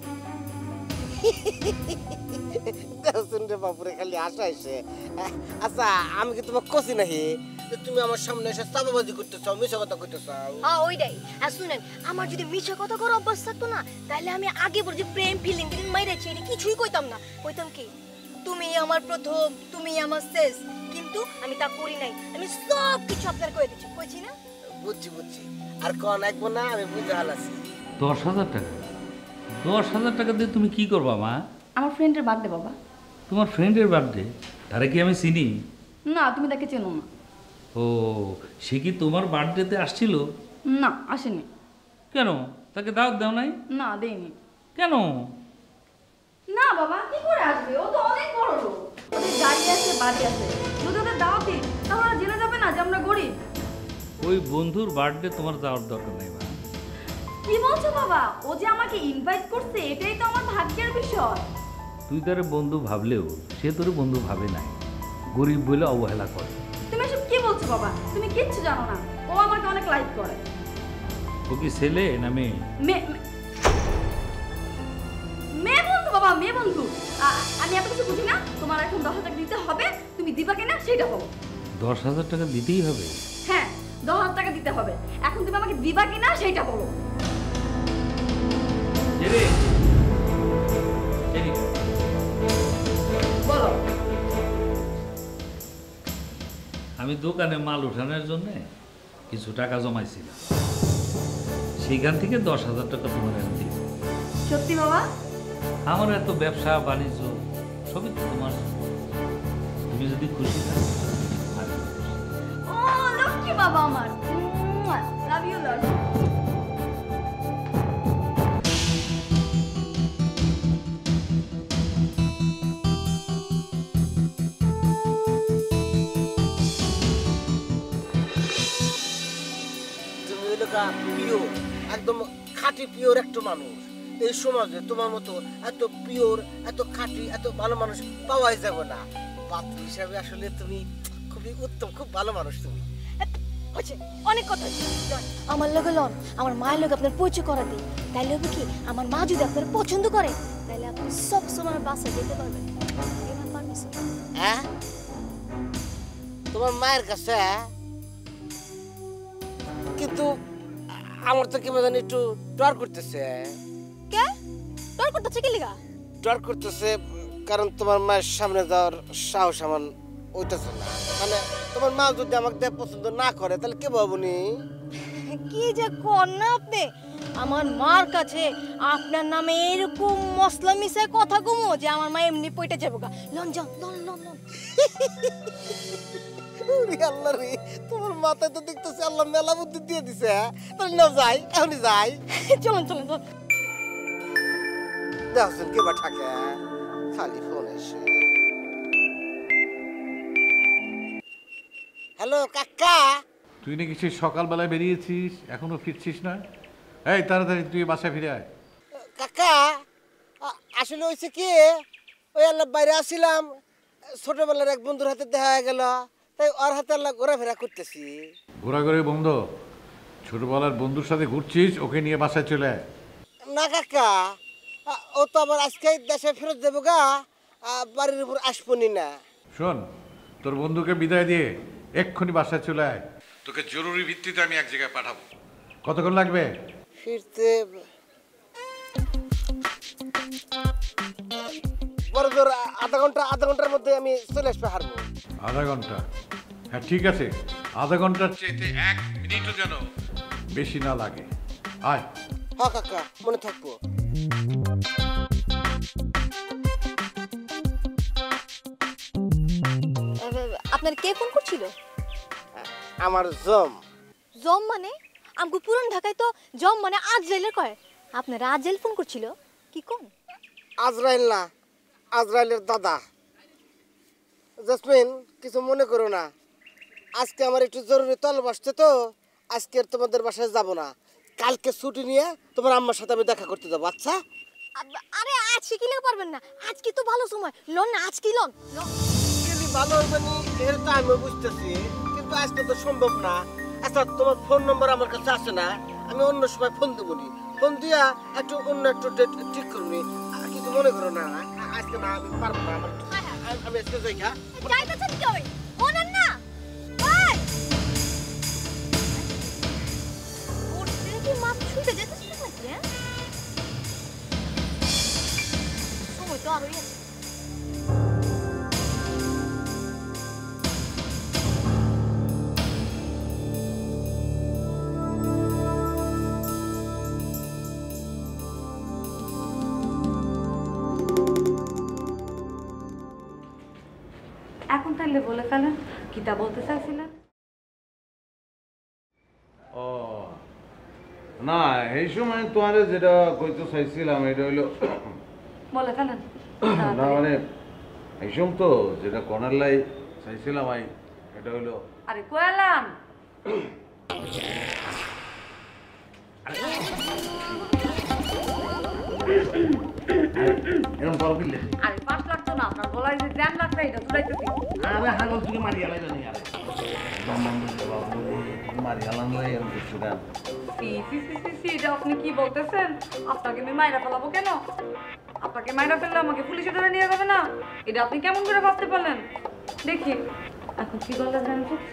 শুনতে বাপুরে খালি আশা আসে। আচ্ছা, আমি কি তোমাকে কছি নাহি যে তুমি আমার সামনে এসে চাপাবাজি করতেছ, মিশা কথা কইতেছ? হ্যাঁ ওইটাই। আর শুনেন, আমার যদি মিছা কথা করার অভ্যাস থাকতো না, তাহলে আমি আগে বলে যে প্রেম ফিলিং ফিলিং মাইরেছি এটা কিছুই কইতাম না। কইতাম কি তুমি আমার প্রথম, তুমি আমার শেষ। কিন্তু আমি তা করি নাই, আমি সব কিছু আপনার কয়ে দিচ্ছি, কইছি না? বুঝছি বুঝছি, আর কোন একবো না, আমি বুঝে হালাছি। দশ হাজার টাকা? দশ হাজার টাকা দিয়ে তুমি কি করবা মা? আমার ফ্রেন্ডের বার্থডে বাবা। তোমার ফ্রেন্ডের বার্থডে? তারে কি আমি চিনি? না, তুমি তাকে চেনো না। ও, সে কি তোমার বার্থডেতে আসছিল? না, আসেনি। কেন? তাকে দাওয়াত দাও নাই? না, দেইনি। কেন? না বাবা, কি করে আসবে? ও তো অনেক বড় লোক, ওদের গাড়ি আছে, বাড়ি আছে। যদি ওদের দাওয়াত দিই তাহলে জেনে যাবে না যে আমরা গরিব। ওই বন্ধুর বার্থডে তোমার যাওয়ার দরকার নেই মা। কি বলছো বাবা? ও যে আমাকে ইনভাইট করছে এটাই তো আমার ভাগ্যের বিষয়। তুই তারে বন্ধু ভাবলেও সে তোর বন্ধু ভাবে নাই, গরিব বলে অবহেলা করে। তুমি এসব কি বলছো বাবা? তুমি কিচ্ছু জানো না। ও আমাকে অনেক লাইক করে। ও কি ছেলে না মেয়ে? মেয়ে মেয়ে বন্ধু বাবা, মেয়ে বন্ধু। আ- আমি এত কিছু বুঝি না। তোমার এখন দশ হাজার দিতে হবে, তুমি দিবা কিনা সেটা বলো। দশ হাজার টাকা দিতেই হবে? হ্যাঁ, দশ হাজার টাকা দিতে হবে। এখন তুমি আমাকে দিবা কিনা সেটা বলো। বলো। আমি দোকানে মাল উঠানোর জন্য কিছু টাকা জমাইছিলাম, সেখান থেকে দশ হাজার টাকা তোমার আমি দিই। সত্যি বাবা? আমার এত ব্যবসা বাণিজ্য সবই তো তোমার। তুমি যদি খুশি থাকো আমি খুশি। ও লক্ষ্মী বাবা আমার। Love you lot. তুমি হলো গা পিওর, একদম খাঁটি পিওর একটা মানুষ। এই সমাজে তোমার মতো এত পিওর, এত খাঁটি, এত ভালো মানুষ পাওয়াই যাবে না। পাত্র হিসাবে আসলে তুমি খুবই উত্তম, খুব ভালো মানুষ তুমি। হচ্ছে অনেক কথা হচ্ছে। লন, আমার লগে লন, আমার মায়ের লগে আপনার পরিচয় করা দিই। তাইলে হবে কি, আমার মা যদি আপনার পছন্দ করে তাহলে আপনি সব সময় আমার বাসায় যেতে পারবেন। এবার পারমিশন? হ্যাঁ, তোমার মায়ের কাছে? কিন্তু আমার তো কেমন জানি একটু ডর করতেছে। কে ডর করতেছে? কি লিগা ডর করতেছে? কারণ তোমার মায়ের সামনে যাওয়ার সাহস আমার ওইটাছে না। মানে তোমার মা যদি আমাকে দেখ পছন্দ না করে তাহলে কে ভাবনি? কি যে কোন না আপনি? আমার মার কাছে আপনার নামে এরকম মশলা মিশায় কথা কমো যে আমার মা এমনি পয়টা যাবো গা। লন যান, লন লন লন। ওরে আল্লাহ রে, তোমার মাথায় তো দেখতেছি আল্লাহ মেলা বুদ্ধি দিয়ে দিছে। তাহলে না যাই, এখনই যাই। চলুন চলুন চলুন। দেখছেন কে বা থাকে, খালি ফোন এসে। হ্যালো কাকা। তুই নাকি সেই সকালবেলায় বেরিয়েছিস, এখনো ফিরছিস না? এই তাড়াতাড়ি তুই বাসায় ফিরে আয়। কাকা আ- আসলে হয়েছে কি, ওই আল্লাহ বাইরে আসছিলাম, ছোটবেলার এক বন্ধুর হাতে দেখা হয়ে গেল, তাই ওর হাতে আল্লাহ ঘোরাফেরা করতেছি। ঘোরাঘুরি বন্ধ? ছোটবেলার বন্ধুর সাথে ঘুরছিস, ওকে নিয়ে বাসায় চলে আয়। না কাকা, আ- ও তো আমার আজকে দেশে ফেরত দেবো গা, আ, বাড়ির উপর আসবনি না। শোন, তোর বন্ধুকে বিদায় দিয়ে এক্ষুনি বাসায় চলে আয়। তোকে জরুরি ভিত্তিতে আমি এক জায়গায় পাঠাবো। কতক্ষণ লাগবে ফিরতে? বড় জোর আধা ঘন্টা, আধা ঘন্টার মধ্যে আমি চলে আসবে হারবো। আধা ঘন্টা? হ্যাঁ ঠিক আছে, আধা ঘন্টার চাইতে এক মিনিটও যেন বেশি না লাগে। আয়। হ্যাঁ কাকা, মনে থাকবো। আপনার কে ফোন করছিল? আমার জম। জম মানে? আমগো পুরান ঢাকায় তো জম মানে আজরাইলের কয়। আপনার আজরাইল ফোন করছিল? কি কোন? আজরাইল না, আজরাইলের দাদা। জসমিন, কিছু মনে করো না, আজকে আমার একটু জরুরি তলব আসছে তো আজকে আর তোমাদের বাসায় যাব না। কালকে ছুটি নিয়ে তোমার আম্মার সাথে আমি দেখা করতে যাবো। আচ্ছা? আব- আরে আজকে কি লাগা পারবেন না, আজকে তো ভালো সময়। লন না, আজকে লন লন। গেলি ভালো হবে নি, এর তো আমি বুঝতেছি, কিন্তু আজকে তো সম্ভব না। আচ্ছা, তোমার ফোন নম্বর আমার কাছে আছে না? আমি অন্য সময় ফোন দেবো নি, ফোন দিয়া একটু অন্য একটু ডেট ঠিক করবি। কিছু মনে করো না, আ- আজকে না আমি পারবো না। আমার আমি- আমি আজকে যাই। হ্যাঁ, যাইতেছেন কই? ফোনেন না ভাই। ওর কি মাপ ছুটে যেতেছ নাকি? হ্যাঁ, সময় তো আরোই আছে। এখন তাহলে বলে ফেলেন কিতা বলতে চাইছিলেন। ও না, এই সময় তোমার যেটা কইতে চাইছিলাম এটা হইলো, বলে ফেলেন। না মানে এই সময় তো যেটা কর্নার লাই চাইছিলাম আই, এটা হইলো আরে কোয়ালান এরকম বড় কিনলে আরে পাঁচ লাগতো না আপনার গলায় যে জ্যাম লাগবে এটা জুড়াইতেছি আরে হাগল তুই মারি আলাই জানি আরে মারি আলাম লাই এরকম কিছু না সি সি সি সি সি এটা আপনি কি বলতেছেন আপনাকে আমি মাইরা ফেলাবো কেন আপনাকে মাইরা ফেললে আমাকে পুলিশে ধরে নিয়ে যাবে না এটা আপনি কেমন করে ভাবতে পারলেন দেখি এখন কি গলায় জ্যাম ঢুকছে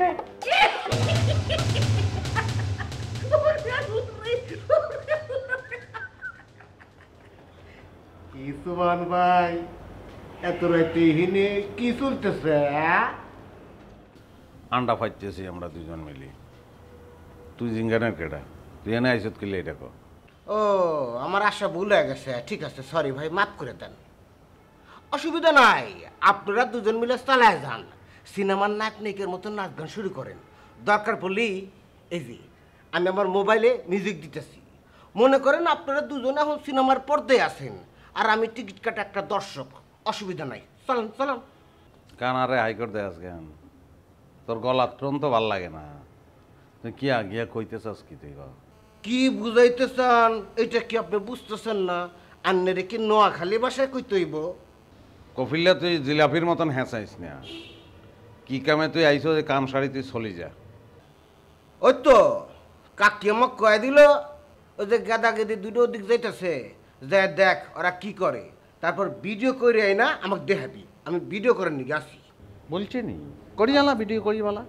কি সুমান ভাই এত রাতে হিনে কি চলতেছে আন্ডা ফাইতেছি আমরা দুজন মিলি তুই জিঙ্গানের কেডা তুই এনে আইসত কিলে এটা কো ও আমার আশা ভুল হয়ে গেছে ঠিক আছে সরি ভাই মাফ করে দেন অসুবিধা নাই আপনারা দুজন মিলে চালায় যান সিনেমার নায়ক নায়িকের মতো নাচ গান শুরু করেন দরকার পড়লেই এই যে আমি আমার মোবাইলে মিউজিক দিতেছি মনে করেন আপনারা দুজন এখন সিনেমার পর্দায় আছেন আর আমি টিকিট কাটা একটা দর্শক অসুবিধা নাই চলেন চলেন কানারে হাইকোর্ট দেয়াস কেন তোর গলার ট্রন তো ভাল লাগে না তুই কি আগিয়া কইতেছস কি তুই কি বুঝাইতে চান এটা কি আপনি বুঝতেছেন না আন্নের কি নোয়াখালী ভাষায় কইতে হইব কফিল্লা তুই জিলাপির মতন হেঁচাইস না কি কামে তুই আইসো যে কাম সারি তুই চলি যা ওই তো কাকি আমাকে কয়ে দিল ওই যে গাদা গেদি দুটো দিক যাইতেছে যে দেখ ওরা কি করে তারপর ভিডিও করে আই না আমাকে দেখাবি আমি ভিডিও করে নিয়ে আসি বলছে নি করিয়ালা ভিডিও করিবালা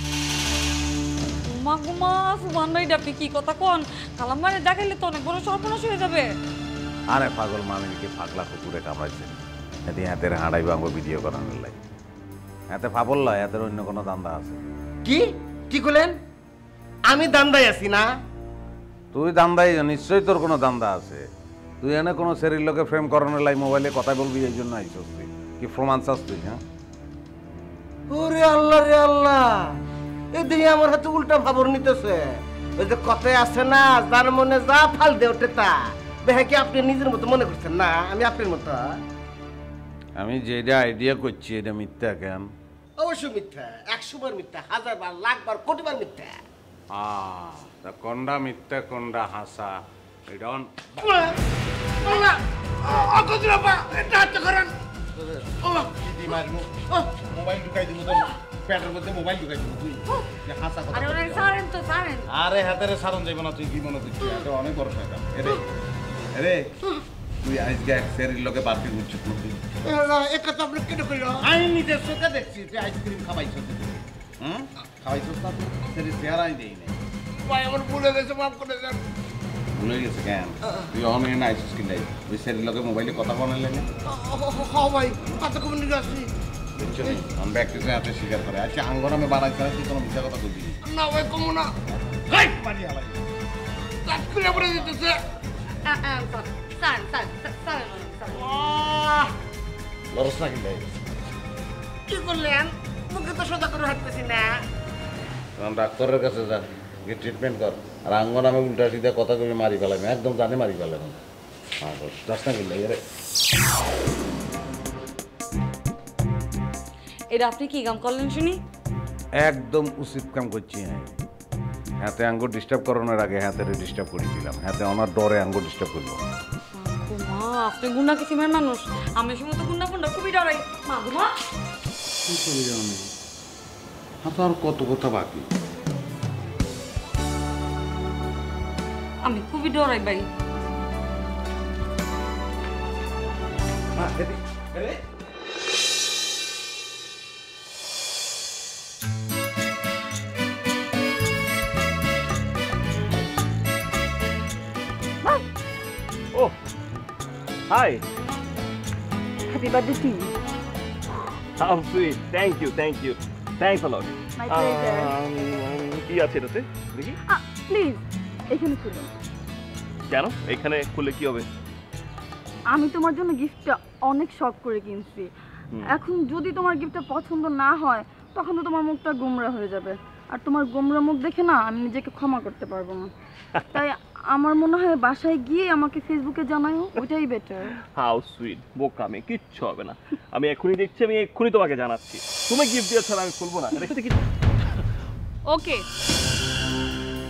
মা গুমা সুমান ভাই আপনি কি কথা কোন কালাম মানে দেখাইলে তো অনেক বড় সর্বনাশ হয়ে যাবে আরে পাগল মামিকে পাগলা কুকুরে কামড়াইছে এতে হাতের হাঁড়াই ভাঙবো ভিডিও করানোর লাগে এতে ফাবল লয় এদের অন্য কোনো দান্দা আছে কি কি করলেন আমি দান্দাই আছি না তুই দান্দাই নিশ্চয়ই তোর কোনো দান্দা আছে তুই এনে কোনো শরীর লোকে ফ্রেম করানোর লাই মোবাইলে কথা বলবি এই জন্য আইসস তুই কি প্রমাণ চাস তুই হ্যাঁ ওরে আল্লাহ রে আল্লাহ এদিকে আমার হাতে উল্টা খবর নিতেছে ওই যে কথায় আছে না যার মনে যা ফাল দে ওঠে তা দেখে কি আপনি নিজের মতো মনে করছেন না আমি আপনার মতো আমি যেটা আইডিয়া করছি এটা মিথ্যা কেন অবশ্যই মিথ্যা একশো বার মিথ্যা হাজার বার লাখ বার কোটি বার মিথ্যা আহ তা কোনটা মিথ্যা কোনটা হাসা এটা মোবাইল ঢুকাই দিব তো পেটের মধ্যে মোবাইল ঢুকাই দিব তুই হাসা কথা আরে ওরে সারেন তো সারেন আরে হাতেরে সারন যাইব না তুই কি মনে করছিস এটা অনেক বড় শয়তান এরে এরে তুই আজকে এক সেরির লোকে পার্টি করছিস তুই এটা তো আপনি কেটে করলো আমি নিজের চোখে দেখছি তুই আইসক্রিম খাওয়াইছ হুম খাওয়াইছ না তুই সেরি চেহারাই দেই নাই ভাই আমার ভুলে গেছে মাফ করে দেন ভুলে গেছে কেন তুই অনলাইনে আইসিস কি নাই ওই সেরির লোকে মোবাইলে কথা বলার লাগে হ্যাঁ ভাই কত কম নিয়ে আসছি বুঝছো আমি ব্যক্তিকে হাতে স্বীকার করে আচ্ছা আঙ্গর আমি বাড়াই করে তুই কোনো মিথ্যা কথা বলবি না ভাই কমো না হাই মারি হালাই কাজ করে পড়ে দিতেছে সারেন সারেন সারেন লরস না কিনলে কি করলেন মুখে তো সোজা করে হাঁটতেছি না কারণ ডাক্তারের কাছে যা গিয়ে ট্রিটমেন্ট কর আর আঙ্গন আমি উল্টা সিধা কথা কবি মারি ফেলাম একদম জানে মারি ফেলাম হ্যাঁ যাস না কিনলে রে এটা আপনি কি কাম করলেন শুনি একদম উচিত কাম করছি হ্যাঁ হাতে আঙ্গুর ডিস্টার্ব করানোর আগে হাতে ডিস্টার্ব করেছিলাম হাতে আমার ডরে আঙ্গুর ডিস্টার্ব করবো মা আপনি গুন্ডা কিসিমের মানুষ আমি সময় তো গুন্ডা গুন্ডা খুবই ডরাই মা গুমা কি করে জানি হাতে আর কত কথা বাকি আমি খুবই ডরাই ভাই Oh, hi. Happy birthday to you. How sweet. Thank you, thank you. Thanks a lot. My pleasure. Um, কি আছে এটাতে দেখি প্লিজ এখানে খুলুন কেন এখানে খুলে কি হবে আমি তোমার জন্য গিফটটা অনেক শখ করে কিনছি এখন যদি তোমার গিফটটা পছন্দ না হয় তখন তো তোমার মুখটা গোমরা হয়ে যাবে আর তোমার গোমরা মুখ দেখে না আমি নিজেকে ক্ষমা করতে পারবো না তাই আমার মনে হয় বাসায় গিয়ে আমাকে ফেসবুকে জানাও ওইটাই বেটার হাউ সুইট বোকামে কিচ্ছু হবে না আমি এখনই দেখছি আমি এক্ষুনি তোমাকে জানাচ্ছি তুমি গিফট দিয়েছ আমি খুলবো না এটা কি ওকে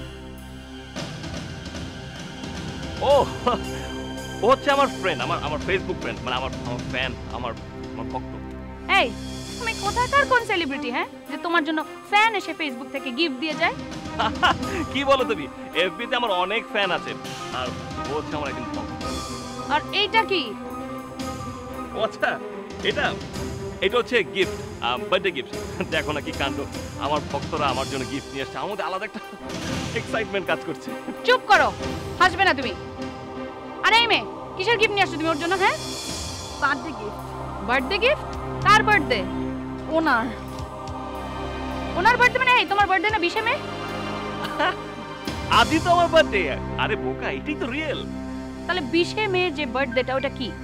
ও ও হচ্ছে আমার ফ্রেন্ড, আমার আমার ফেসবুক ফ্রেন্ড, মানে আমার আমার ফ্যান, আমার আমার ভক্ত। এই তুমি কোথাকার কোন সেলিব্রিটি হ্যাঁ যে তোমার জন্য ফ্যান এসে ফেসবুক থেকে গিফট দিয়ে যায়? কি বলো তুমি? এফবি তে আমার অনেক ফ্যান আছে, আর ও হচ্ছে আমার একজন ভক্ত। আর এইটা কি? ও আচ্ছা, এটা এটা হচ্ছে গিফট, বার্থডে গিফট। দেখো না কি কাণ্ড, আমার ভক্তরা আমার জন্য গিফট নিয়ে আসছে, আমাদের আলাদা একটা এক্সাইটমেন্ট কাজ করছে। চুপ করো, হাসবে না তুমি। আরে এই মেয়ে, কিসের গিফট নিয়ে আসছো তুমি ওর জন্য? হ্যাঁ, বার্থডে গিফট। Birthday gift? কার বার্থডে? ওনার। ওনার বার্থডে মানে এই তোমার বার্থডে না বিশে মে? আদি তো আমার বার্থডে। আরে বোকা, এটাই তো রিয়েল। তাহলে বিশে মে যে বার্থডেটা ওটা কি?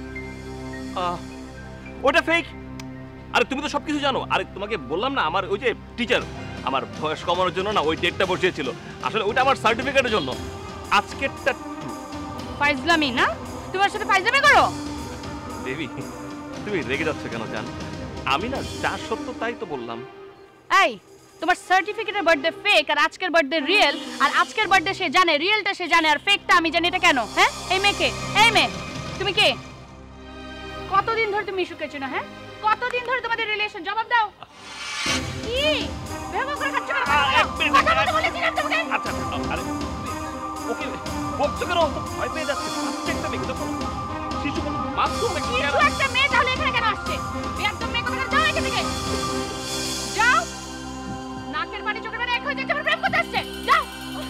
ওটা ফেক। আরে তুমি তো সবকিছু জানো। আরে তোমাকে বললাম না, আমার ওই যে টিচার আমার বয়স কমানোর জন্য না ওই ডেটটা বসিয়েছিল, আসলে ওটা আমার সার্টিফিকেটের জন্য। আজকেরটা ফাইজলামি না? তোমার সাথে ফাইজলামি করো? দেবী, তুমি রেগে যাচ্ছ কেন জান? আমি না যা সত্য তাই তো বললাম। এই তোমার সার্টিফিকেটের বার্থডে ফেক আর আজকের বার্থডে রিয়েল, আর আজকের বার্থডে সে জানে, রিয়েলটা সে জানে, আর ফেকটা আমি জানি। এটা কেন? হ্যাঁ, এই মেয়েকে, এই মেয়ে তুমি কে? কতদিন ধরে তুমি ইস্যু কেছো না? হ্যাঁ, কতদিন ধরে তোমাদের রিলেশন? জবাব দাও। কি ভেবো করে কাচ্চা করে কথা বলতে বলেছিলাম তোমাকে? আচ্ছা আরে ওকে বকছো কেন? ভয় পেয়ে যাচ্ছে। আচ্ছা একটা মেয়ে দেখো, শিশু কোনো মাসুম নাকি? শিশু একটা মেয়ে তাহলে এখানে কেন আসছে? একদম মেয়ে কথা যাও এখান থেকে, যাও। নাকের বাড়ি চোখের বাড়ি এক হয়ে যাচ্ছে, আমার প্রেম করতে আসছে। যাও,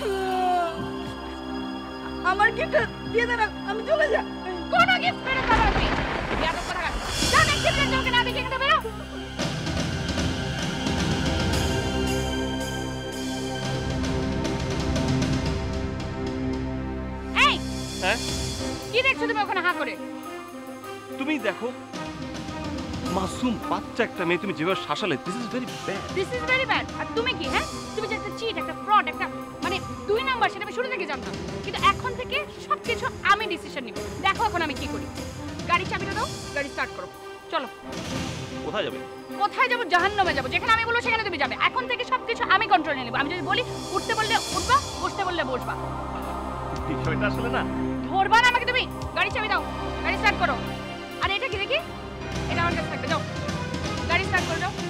আমার গিফট দিয়ে দেন, আমি চলে যাই। কোন গিফট ফেরত পাবে না তুমি? বিয়াদব কথা কাজ। যাও, নেক্সট দিন যাওকে না দেখে এখান থেকে বেরো। এই হ্যাঁ, কি দেখছো তুমি ওখানে হা করে? তুমি দেখো, মাসুম বাচ্চা একটা মেয়ে তুমি যেভাবে শাসালে, this is very bad. This is very bad. আর তুমি কি? হ্যাঁ, তুমি যে একটা চিট, একটা ফ্রড, একটা মানে দুই নাম্বার, সেটা আমি শুরু থেকে জানতাম, কিন্তু এখন থেকে সবকিছু আমি ডিসিশন নিব। দেখো এখন আমি কি করি। গাড়ি চাবিটা দাও, গাড়ি স্টার্ট করো, চলো। কোথায় যাবে? কোথায় যাবো? জাহান্নামে যাবো। যেখানে আমি বলবো সেখানে তুমি যাবে। এখন থেকে সবকিছু আমি কন্ট্রোলে নেব। আমি যদি বলি উঠতে বললে উঠবা, বসতে বললে বসবা। বিষয়টা আসলে না, ধরবা না আমাকে তুমি। গাড়ি চাবি দাও, গাড়ি স্টার্ট করো। আর এটা কি দেখি? এটা আমার কাছে থাকবে। যাও, গাড়ি স্টার্ট করে যাও।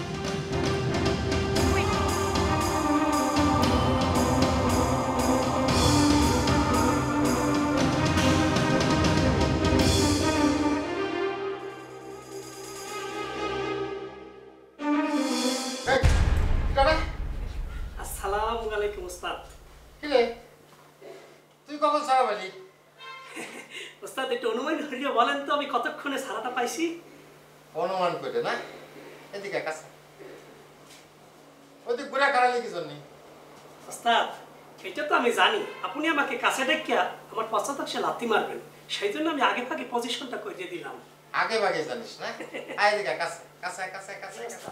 আসসালামু আলাইকুম ওস্তাদ। কিরে তুই কখন সারা পালি? ওস্তাদ একটু অনুমান করিয়ে বলেন তো আমি কতক্ষণে সারাটা পাইছি? অনুমান করে না? এদিকে কাছে ওদিক ঘুরে কারালি কি জন্য? ওস্তাদ এটা তো আমি জানি আপনি আমাকে কাছে ডেকিয়া আমার পশ্চাৎ লাথি মারবেন, সেই জন্য আমি আগে ভাগে পজিশনটা করে দিলাম। আগে ভাগে জানিস না? আয় এদিকে কাছে কাছে কাছে কাছে কাছে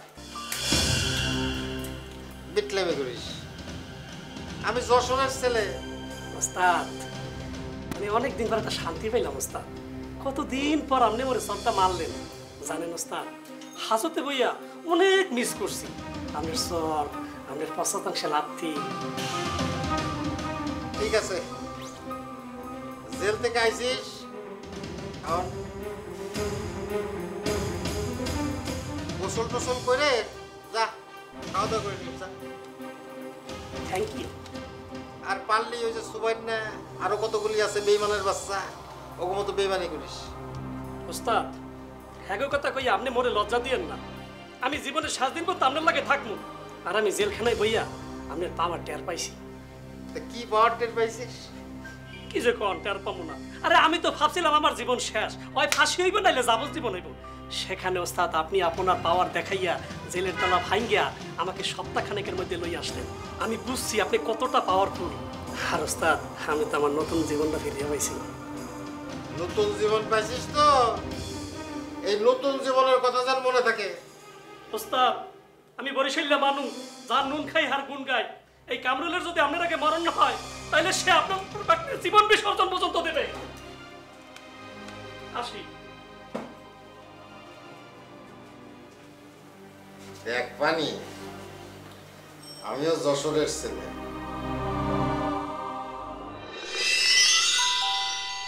বিটলেমে করিস। আমি যশোরের ছেলে। ওস্তাদ আমি অনেকদিন পর একটা শান্তি পেলাম ওস্তাদ। কতদিন পর আপনি মোরে সবটা মারলেন জানেন ওস্তাদ। হাসতে বইয়া অনেক মিস করছি আপনার সর, আপনার পশ্চাৎ লাথি। ঠিক আছে, জেল থেকে আইছিস, এখন গোসল টোসল করে যা খাওয়া দাওয়া করে নিস। Thank you. আর পারলি ওই যে সুবাইন্না আরো কতগুলি আছে বেইমানের বাচ্চা, ওগো মতো বেইমানি করিস। ওস্তাদ হ্যাগো কথা কই আপনি মোরে লজ্জা দিয়েন না। আমি জীবনে সাত দিন পর আপনার লাগে থাকবো, আর আমি জেলখানায় বইয়া আপনার পাওয়ার টের পাইছি। কি পাওয়ার টের পাইছিস? কি যে কন টের পাবো না? আরে আমি তো ভাবছিলাম আমার জীবন শেষ, ওই ফাঁসি হইব নাইলে যাবজ্জীবন হইব। সেখানে ওস্তাদ আপনি আপনার পাওয়ার দেখাইয়া জেলের তালা ভাঙ্গিয়া আমাকে সপ্তাহখানেকের মধ্যে লই আসলেন। আমি বুঝছি আপনি কতটা পাওয়ারফুল। আর ওস্তাদ আমি তো আমার নতুন জীবনটা ফিরিয়ে পাইছি। নতুন জীবন পাইছিস তো? এই নতুন জীবনের কথা যেন মনে থাকে। ওস্তাদ আমি বরিশাল্লা মানুষ, যার নুন খাই আর গুণ গাই। এই কামরুলের যদি আপনার আগে মরণ না হয় তাহলে সে আপনার জীবন বিসর্জন পর্যন্ত দেবে। আসি। দেখ পানি, আমিও যশোরের ছেলে।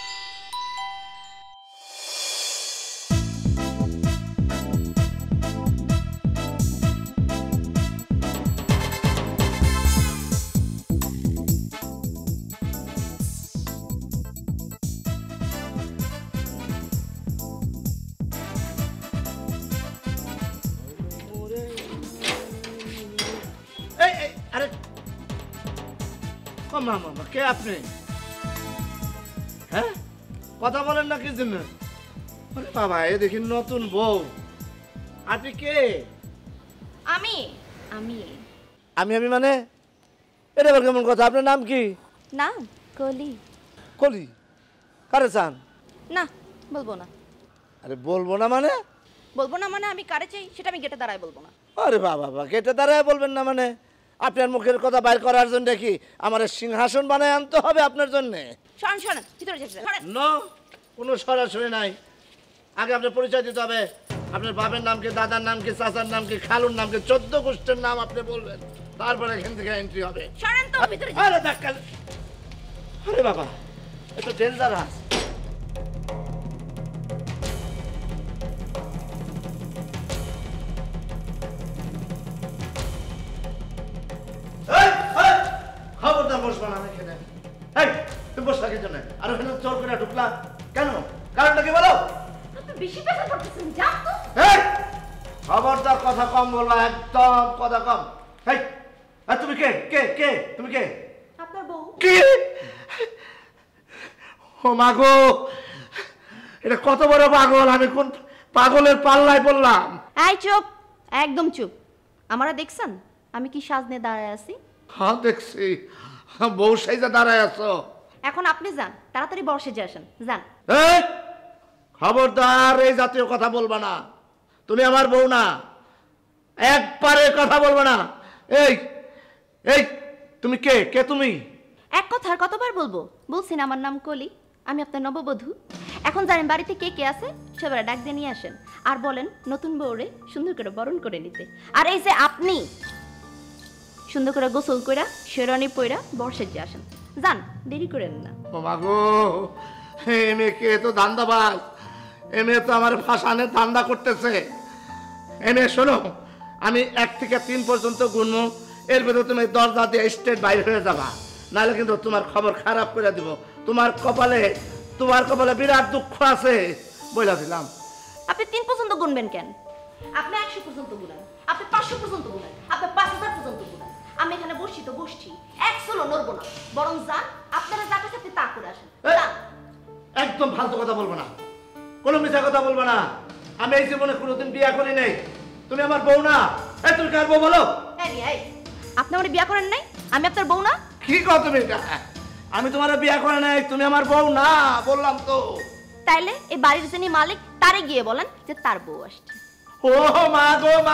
ও মা বাবা কে আপনি? হ্যাঁ কথা বলেন না কি জন্য? আরে বাবা এ দেখি নতুন বউ। আপনি কে? আমি আমি আমি আমি মানে এটা আবার কেমন কথা? আপনার নাম কি? নাম কলি। কলি? কারে চান? না বলবো না। আরে বলবো না মানে? বলবো না মানে আমি কারে চাই সেটা আমি গেটে দাঁড়ায় বলবো না। আরে বাবা বাবা গেটে দাঁড়ায় বলবেন না মানে? আপনার মুখের কথা বাইর করার জন্য কি আমার সিংহাসন বানায় আনতে হবে আপনার জন্য? শোন শোন ভিতরে যেতে নো কোনো সরাসরি নাই। আগে আপনার পরিচয় দিতে হবে। আপনার বাবার নাম কি, দাদার নাম কি, চাচার নাম কি, খালুর নাম কি, চোদ্দ গোষ্ঠীর নাম আপনি বলবেন, তারপরে এখান থেকে এন্ট্রি হবে। শোনেন তো ভিতরে। আরে ধাক্কা! আরে বাবা এটা ডেঞ্জারাস। খবরদার বসবা না এখানে। এই তুমি বসলা কি জন্য? আর ওখানে চোর করে ঢুকলা কেন? কারণটা কি বলো? আপনি বেশি পেশা করতেছেন যা তো। এই খবরদার কথা কম বলবা, একদম কথা কম। এই আর তুমি কে কে কে তুমি কে? আপনার বউ। কি? ও মা গো এটা কত বড় পাগল! আমি কোন পাগলের পাল্লায় পড়লাম? এই চুপ, একদম চুপ। আমারা দেখছেন আমি কি সাজনে দাঁড়ায় আছি? হ্যাঁ দেখছি, বউ সাইজা দাঁড়ায় আছো। এখন আপনি যান, তাড়াতাড়ি বসে যে আসেন, যান। এই খবরদার এই জাতীয় কথা বলবা না। তুমি আমার বউ না, একবারে কথা বলবা না। এই এই তুমি কে কে তুমি? এক কথার কতবার বলবো? বলছি না আমার নাম কলি, আমি আপনার নববধূ। এখন জানেন বাড়িতে কে কে আছে, সবাই ডাক দিয়ে নিয়ে আসেন আর বলেন নতুন বউরে সুন্দর করে বরণ করে নিতে। আর এই যে আপনি সুন্দর করে গোসল কইরা শেরওয়ানি পইরা বর্ষে যে আসেন, যান, দেরি করেন না। ও মা গো এ মেয়ে কে তো ধান্দাবাজ, এ মেয়ে তো আমার ফাঁসানে ধান্দা করতেছে। এ মেয়ে শোনো, আমি এক থেকে তিন পর্যন্ত গুনবো, এর ভেতরে তুমি দরজা দিয়ে স্টেট বাইরে হয়ে যাবা, নাহলে কিন্তু তোমার খবর খারাপ করে দিব। তোমার কপালে তোমার কপালে বিরাট দুঃখ আছে বইলা দিলাম। আপনি তিন পর্যন্ত গুনবেন কেন? আপনি একশো পর্যন্ত গুনেন, আপনি পাঁচশো পর্যন্ত গুনেন, আপনি পাঁচ হাজার পর্যন্ত গুনেন। আমি এখানে বসছি তো বসছি, এক সোলো নড়বো না। বরং যান, আপনারা যাকে সাথে তা করে আসেন। একদম ফালতু কথা বলবো না, কোনো মিথ্যা কথা বলবো না। আমি এই জীবনে কোনোদিন বিয়ে করি নাই। তুমি আমার বউ না। এই তুমি কার বউ বলো? আপনি আমার বিয়ে করেন নাই, আমি আপনার বউ না। কি কও তুমি এটা? আমি তোমার বিয়ে করে নাই, তুমি আমার বউ না বললাম তো। তাইলে এই বাড়ির যিনি মালিক তারে গিয়ে বলেন যে তার বউ আসছে। ও মা গো মা,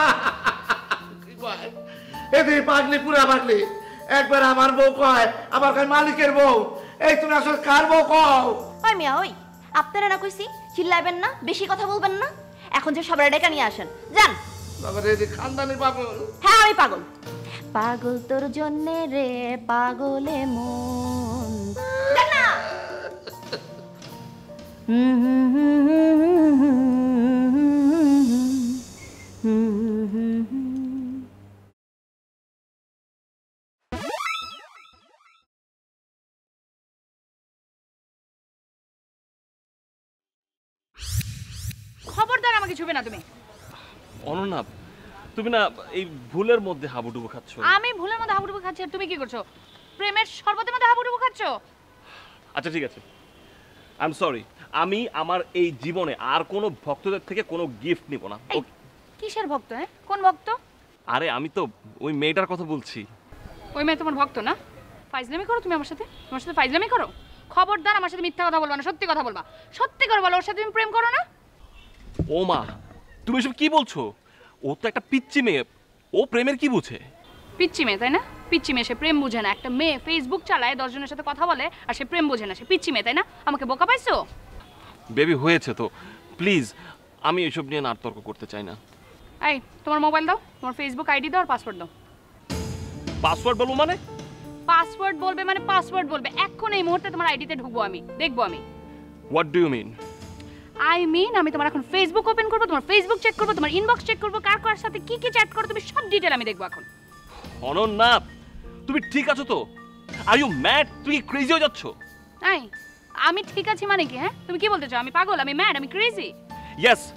এদের পাগলি পুরা পাগলি। একবার আমার বউ কয়, আবার কয় মালিকের বউ। এই তুমি আসলে কার বউ কও? ওই মিয়া ওই, আপনারা না কইছি চিল্লাইবেন না, বেশি কথা বলবেন না। এখন যে সবাই ডেকে নিয়ে আসেন, যান। বাবা রে খানদানি পাগল। হ্যাঁ আমি পাগল। পাগল তোর জন্য রে পাগলে মন। যান না। হুম হুম হুম হুম হুম হুম। খবরদার আমাকে ছুবে না তুমি। অনন্যা তুমি না এই ভুলের মধ্যে হাবুডুবু খাচ্ছ। আমি ভুলের মধ্যে হাবুডুবু খাচ্ছি আর তুমি কি করছো? প্রেমের শরবতের মধ্যে হাবুডুবু খাচ্ছো? আচ্ছা ঠিক আছে, আই এম সরি। আমি আমার এই জীবনে আর কোনো ভক্তদের থেকে কোনো গিফট নিব না। কিসের ভক্ত? হ্যাঁ কোন ভক্ত? আরে আমি তো ওই মেয়েটার কথা বলছি। ওই মেয়ে তোমার ভক্ত না? ফাইজলামি করো তুমি আমার সাথে? তোমার সাথে ফাইজলামি করো? খবরদার আমার সাথে মিথ্যা কথা বলবা না, সত্যি কথা বলবা। সত্যি করে বলো, ওর সাথে তুমি প্রেম করো না? ও মা, তুমি এসব কি বলছো? ও তো একটা পিচ্চি মেয়ে, ও প্রেমের কি বুঝে? পিচ্চি মেয়ে তাই না? পিচ্চি মেয়ে, সে প্রেম বুঝে না। একটা মেয়ে ফেসবুক চালায়, দশ জনের সাথে কথা বলে, আর সে প্রেম বুঝে না, সে পিচ্চি মেয়ে তাই না? আমাকে বোকা পাইছো? বেবি হয়েছে তো, প্লিজ আমি এসব নিয়ে না তর্ক করতে চাই না। এই তোমার মোবাইল দাও, তোমার ফেসবুক আইডি দাও আর পাসওয়ার্ড দাও। পাসওয়ার্ড বলবো মানে? পাসওয়ার্ড বলবে মানে পাসওয়ার্ড বলবে। এখন এই মুহূর্তে তোমার আইডিতে ঢুকবো আমি, দেখবো আমি। What do you mean? I mean আমি তোমার এখন ফেসবুক ওপেন করবো, তোমার ফেসবুক চেক করবো, তোমার ইনবক্স চেক করবো, কার কার সাথে কি কি চ্যাট করো তুমি সব ডিটেইল আমি দেখবো এখন। অনন্যা তুমি ঠিক আছো তো? Are you mad? তুই কি ক্রেজি হয়ে যাচ্ছ? এই আমি ঠিক আছি মানে কি? হ্যাঁ তুমি কি বলতে চাও? আমি পাগল, আমি ম্যাড, আমি ক্রেজি? ইয়েস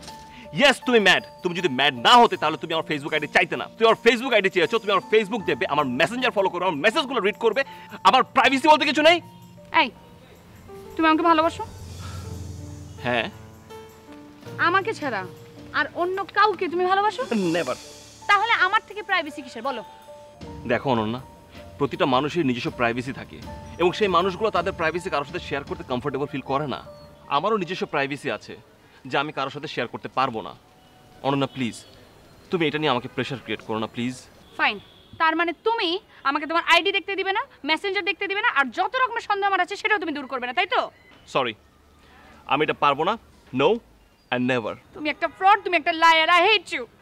ইয়েস তুমি ম্যাড। তুমি যদি ম্যাড না হতে তাহলে তুমি আমার ফেসবুক আইডি চাইতে না। তুমি আমার ফেসবুক আইডি চেয়েছো, তুমি আমার ফেসবুক দেবে, আমার মেসেঞ্জার ফলো করবে, আমার মেসেজগুলো রিড করবে, আমার প্রাইভেসি বলতে কিছু নেই। এই তুমি আমাকে ভালোবাসো? হ্যাঁ। আমাকে ছাড়া আর অন্য কাউকে তুমি ভালোবাসো? নেভার। তাহলে আমার থেকে প্রাইভেসি কিসের বলো? দেখো অনন্যা, প্রতিটা মানুষের নিজস্ব প্রাইভেসি থাকে এবং সেই মানুষগুলো তাদের প্রাইভেসি কারোর সাথে শেয়ার করতে কমফোর্টেবল ফিল করে না। আমারও নিজস্ব প্রাইভেসি আছে যা আমি কারোর সাথে শেয়ার করতে পারবো না। অনন্যা প্লিজ, তুমি এটা নিয়ে আমাকে প্রেশার ক্রিয়েট করো না প্লিজ। ফাইন, তার মানে তুমি আমাকে তোমার আইডি দেখতে দিবে না, মেসেঞ্জার দেখতে দিবে না, আর যত রকমের সন্দেহ আমার আছে সেটাও তুমি দূর করবে না, তাই তো? সরি, আমি এটা পারবো না। No and never. তুমি একটা ফ্রড, তুমি একটা লায়ার, আই হেট ইউ।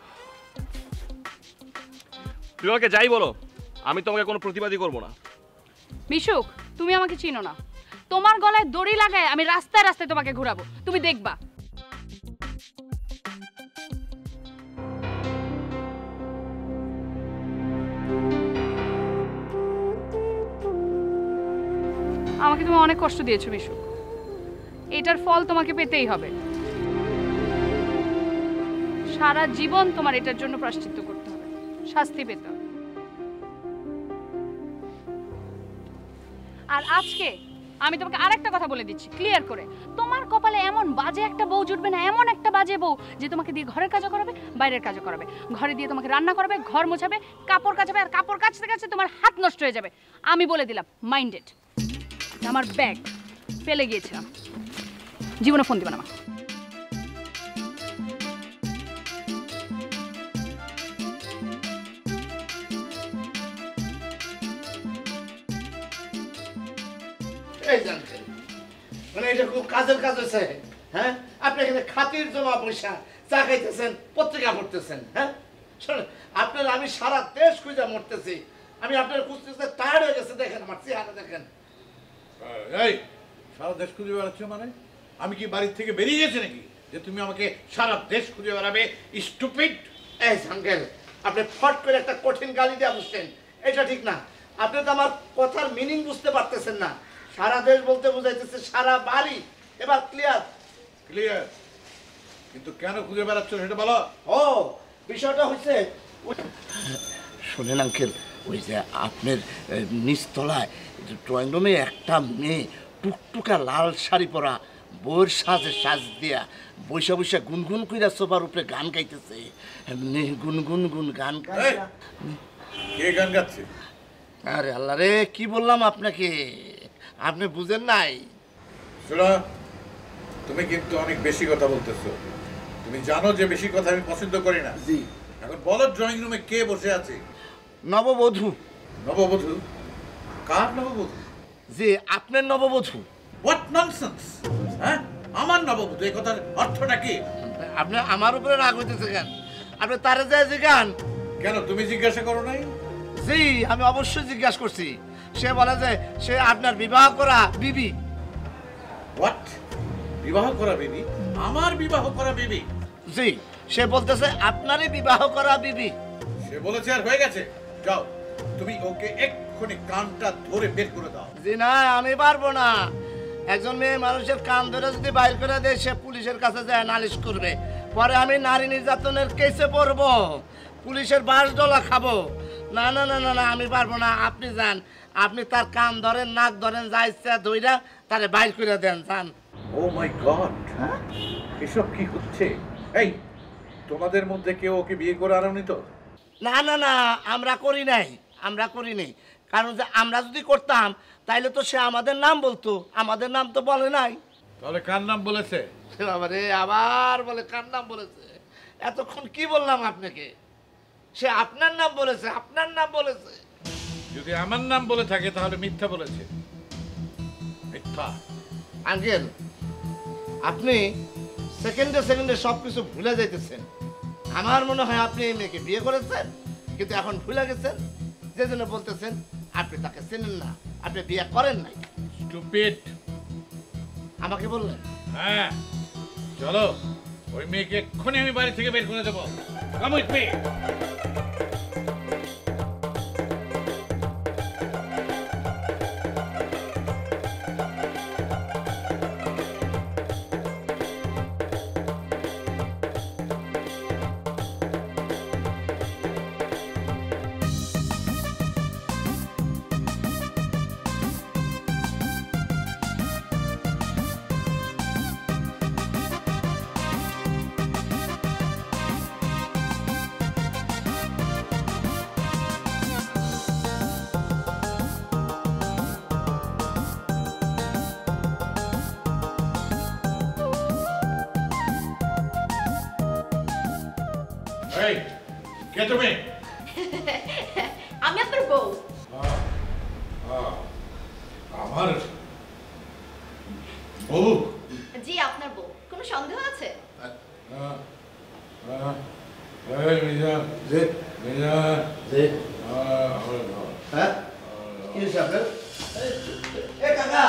তুমি আমাকে যাই বলো, আমি তোমাকে কোনো প্রতিবাদই করবো না। মিশুক, তুমি আমাকে চিনো না। তোমার গলায় দড়ি লাগায় আমি রাস্তায় রাস্তায় তোমাকে ঘোরাবো, তুমি দেখবা। আমাকে তুমি অনেক কষ্ট দিয়েছো মিশুক, এটার ফল তোমাকে পেতেই হবে। সারা জীবন তোমার এটার জন্য প্রায়শ্চিত্ত করতে হবে, শাস্তি পেতে হবে। আর আজকে আমি তোমাকে আরেকটা কথা বলে দিচ্ছি ক্লিয়ার করে, তোমার কপালে এমন বাজে একটা বউ জুটবে না, এমন একটা বাজে বউ যে তোমাকে দিয়ে ঘরের কাজও করাবে, বাইরের কাজও করাবে, ঘরে দিয়ে তোমাকে রান্না করাবে, ঘর মোছাবে, কাপড় কাচাবে, আর কাপড় কাচতে কাচতে তোমার হাত নষ্ট হয়ে যাবে। আমি বলে দিলাম, মাইন্ডেড। আমার ব্যাগ ফেলে গিয়েছিলাম, জীবনে ফোন দিবে না আমার। মানে এটা খুব কাজের কাজ হয়েছে। হ্যাঁ, আপনি এখানে খাতির জমা পয়সা চা খাইতেছেন, পত্রিকা পড়তেছেন। হ্যাঁ শোনেন, আপনার আমি সারা দেশ খুঁজে মরতেছি, আমি আপনার খুঁজতেছে টায়ার্ড হয়ে গেছে। দেখেন আমার চেহারা দেখেন। এই সারা দেশ খুঁজে বেড়াচ্ছ মানে? আমি কি বাড়ির থেকে বেরিয়ে গেছি নাকি যে তুমি আমাকে সারা দেশ খুঁজে বেড়াবে? স্টুপিড। এই আঙ্কেল, আপনি ফট করে একটা কঠিন গালি দিয়ে বসছেন, এটা ঠিক না। আপনি তো আমার কথার মিনিং বুঝতে পারতেছেন না। সারা দেশ বলতে বুঝাইতেছে সারা বাড়ি। এবার ক্লিয়ার? ক্লিয়ার। কিন্তু কেন খুঁজে বেড়াচ্ছ সেটা বলো। ও বিষয়টা হচ্ছে, শোনেন আঙ্কেল, ওই যে আপনার নিচতলায় ড্রয়িং রুমে একটা মেয়ে টুকটুকা লাল শাড়ি পরা, বইয়ের সাজে সাজ দিয়া বৈশা বৈশা গুনগুন কইরা সোফার উপরে গান গাইতেছে। এমনি গুনগুন গুন গান গায়। কে গান গাচ্ছে? আরে আল্লাহ রে, কি বললাম আপনাকে, আপনি বুঝেন নাই? শোনো, তুমি কিন্তু অনেক বেশি কথা বলতেছো। তুমি জানো যে বেশি কথা আমি পছন্দ করি না। জি। এখন বলো, ড্রয়িং রুমে কে বসে আছে? নববধূ। নববধূ? কার নববধূ? জি, আপনার নববধূ। What nonsense! হ্যাঁ, আমার নববধূ, এই কথার অর্থটা কি? আপনি আমার উপরে রাগ হইতেছে কেন? আপনি তারে যায় জিজ্ঞান। কেন তুমি জিজ্ঞাসা করো নাই? জি, আমি অবশ্যই জিজ্ঞাসা করছি। সে বলে যে সে আপনার বিবাহ করা বিবি। হোয়াট? বিবাহ করা বিবি? আমার বিবাহ করা বিবি? জি, সে বলতেছে আপনারই বিবাহ করা বিবি। সে বলেছে আর হয়ে গেছে। যাও, তুমি ওকে এক্ষুনি কানটা ধরে বের করে দাও। জি না, আমি পারবো না। একজন মেয়ে মানুষের কান ধরে যদি বাইর করে দেয়, সে পুলিশের কাছে যায় নালিশ করবে, পরে আমি নারী নির্যাতনের কেসে পড়বো, পুলিশের বাস ডলা খাবো। না না না না না, আমি পারবো না। আপনি যান, আপনি তার কান ধরেন, নাক ধরেন, যা ইচ্ছা ধইরা তারে বাইর করে দেন, যান। ও মাই গড, হ্যাঁ এসব কি হচ্ছে? এই, তোমাদের মধ্যে কেউ ওকে বিয়ে করে আনোনি তো? না না না, আমরা করি নাই, আমরা করি নাই। কারণ যে আমরা যদি করতাম তাইলে তো সে আমাদের নাম বলতো, আমাদের নাম তো বলে নাই। তাহলে কার নাম বলেছে? আরে আবার বলে কার নাম বলেছে? এতক্ষণ কি বললাম আপনাকে? সে আপনার নাম বলেছে, আপনার নাম বলেছে। যদি আমার নাম বলে থাকে তাহলে মিথ্যা বলেছে। মিথ্যা। আঙ্কেল, আপনি সেকেন্ডে সেকেন্ডে সব কিছু ভুলে যাইতেছেন। আমার মনে হয় আপনি এই মেয়েকে বিয়ে করেছেন, কিন্তু এখন ভুলে গেছেন, যে জন্য বলতেছেন আপনি তাকে চেনেন না, আপনি বিয়ে করেন নাই। স্টুপিড। আমাকে বললেন? হ্যাঁ, চলো ওই মেয়েকে এক্ষুনি আমি বাড়ি থেকে বের করে দেবো। Come with me. এই কে তুমি? আমি আপনার বউ। আমার বউ? জি আপনার বউ। কোনো সন্দেহ আছে? এই মিজান জি মিজান জি হ্যাঁ কি হয়েছে আপনার? এ কাকা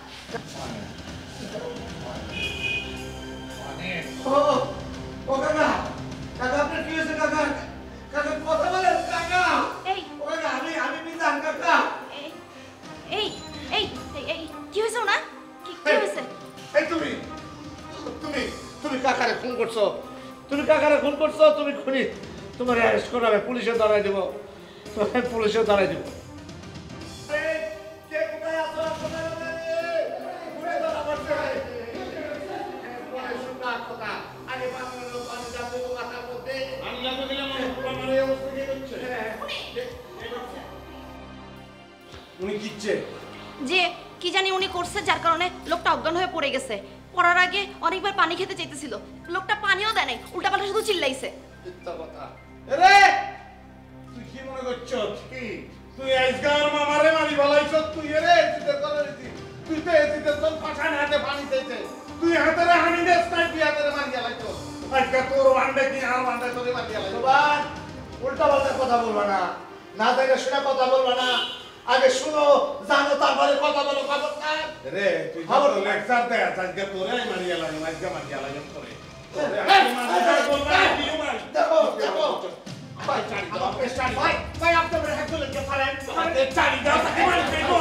ও ও কাকা কাকা আপনার কি হয়েছে কাকা? কাকা কথা বলেন কাকা। এই ও কাকা আমি আমি মিজান কাকা। এই এই এই এই কি হয়েছে না? কি কি হয়েছে? এই তুমি তুমি তুমি কাকারে ফোন করছো? তুমি কাকারে ফোন করছো? তুমি খুনি, তোমার অ্যারেস্ট করাবে, পুলিশে ধরাই দেব, পুলিশে ধরাই দেব। উনি কিচ্ছে যে কি জানি উনি করছে যার কারণে লোকটা অজ্ঞান হয়ে পড়ে গেছে। পড়ার আগে অনেকবার পানি খেতে চাইতেছিল, লোকটা পানিও দেয় নাই, উল্টাপাল্টা শুধু চিল্লাইছে। মিথ্যা কথা। এরে তুই কি মনে করছস? কি তুই আজকার মামারে মারি বলাইছস? তুই এরে চিতে করে দিতি, তুই তো এদিকে তোর পাঠান হাতে পানি দিতে, তুই হাতেরে হানি দেস না, তুই হাতেরে মারি গেলাইছস। আজকে তোর বান্ডে কি আর বান্ডে তোরে মারি গেলাই। বাবা উল্টা পাল্টা কথা বলবা না, না দেখে শুনে কথা বলবা না। আগে শুনো জানো তারপরে কথা বলো। কথা রে তুই তো লেকচার দে, আজকে তোরে মারি গেলাই, আজকে মারি গেলাই তোরে। দেখো দেখো ভাই চারি দাও, চারি ভাই ভাই আপনি বড় হাত তুলে কে পারেন? আমাদের চারি দাও তাকে মারি দেবো।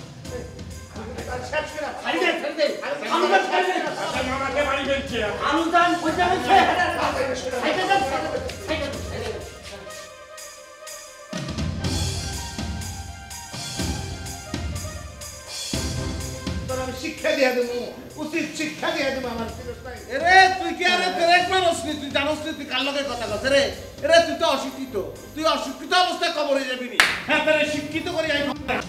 শেষ করে ছাড়ি দে, ছাড়ি দে। আমি তো ছাড়ি দে, মামাকে মারি ফেলছে। আমি জান বুঝা গেছে। ছাড়ি দে, ছাড়ি দে। শিক্ষা দিয়ে দেবো, উচিত শিক্ষা দিয়ে দেবো আমার। এরে তুই কি আরে পেরেক মানুষ নি? তুই জানোস নি তুই কার লগে কথা কস? রে এরে তুই তো অশিক্ষিত, তুই অশিক্ষিত অবস্থায় খবর হয়ে যাবি নি। হ্যাঁ তোরে শিক্ষিত করি আই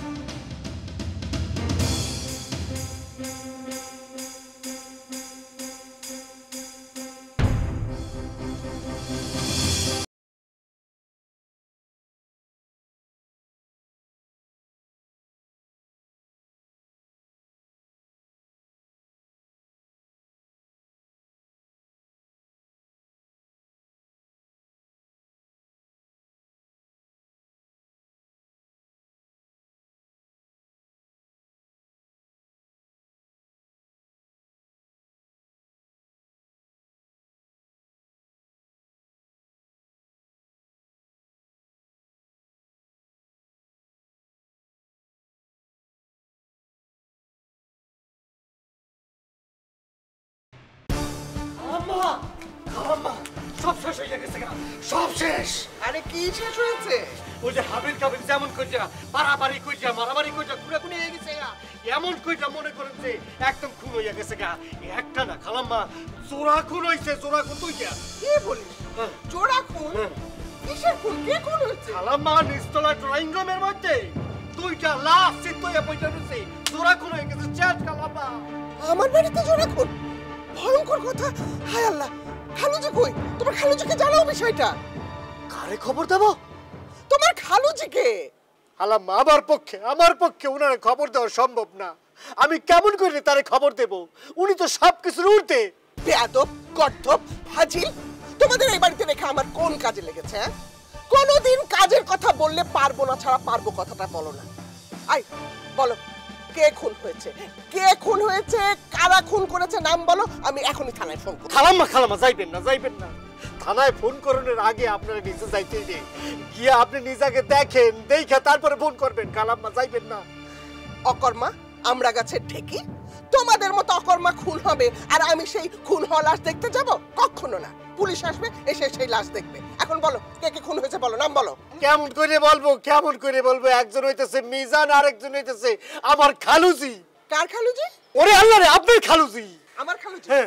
সব শেষ হয়ে গেছে, সব শেষ। আরে কি শেষ হয়েছে? ওই যে হাবিল কাবিল যেমন কইরা পারাপারি কইরা মারামারি কইরা খুনাখুনি হয়ে গেছে, এমন কইরা মনে করেন যে একদম খুন হয়ে গেছে গা। একটা না খালাম্মা, জোড়া খুন হইছে, জোড়া খুন তুই গা। কি বলিস? জোড়া খুন? কিসের খুন? কে খুন হইছে? খালাম্মা নিস্তলা ড্রয়িং রুমের মধ্যে দুইটা লাশ চিত্ত হয়ে পড়ে রইছে, জোড়া খুন হয়ে গেছে। চ্যাট খালাম্মা, আমার বাড়িতে জোড়া খুন? ভয়ঙ্কর কথা। হায় আল্লাহ, খালুজি কই? তোমার খালুজিকে জানাও বিষয়টা। কারে খবর দেব? তোমার খালুজিকে? আলাম আমার পক্ষে আমার পক্ষে উনারে খবর দেওয়া সম্ভব না। আমি কেমন করে তারে খবর দেব? উনি তো সব কিছুর ঊর্ধ্বে। বেয়াদব, গর্দভ, ফাজিল, তোমাদের এই বাড়িতে রেখে আমার কোন কাজে লেগেছে? হ্যাঁ, কোনোদিন কাজের কথা বললে পারবো না ছাড়া পারবো কথাটা বলো না। আই বলো, কে খুন হয়েছে? কে খুন হয়েছে? কারা খুন করেছে? নাম বলো, আমি এখনই থানায় ফোন করব। খালাম্মা খালাম্মা যাইবেন না, যাইবেন না। থানায় ফোন করানোর আগে আপনারা নিজে যাইতেই নেই, গিয়ে আপনি নিজেকে দেখেন, দেখে তারপরে ফোন করবেন। খালাম্মা যাইবেন না। অকর্মা আমরা গাছের ঢেকি, তোমাদের মতো অকর্মা খুন হবে আর আমি সেই খুন হওয়া লাশ দেখতে যাব? কখনো না। পুলিশ আসবে, এসে সেই লাশ দেখবে। এখন বলো কে কে খুন হয়েছে, বলো, নাম বলো। কেমন করে বলবো, কেমন করে বলবো? একজন হইতেছে মিজান, আরেকজন হইতেছে আমার খালুজি। কার খালুজি? ওরে আল্লাহ রে, আপনার খালুজি। আমার খালুজি? হ্যাঁ,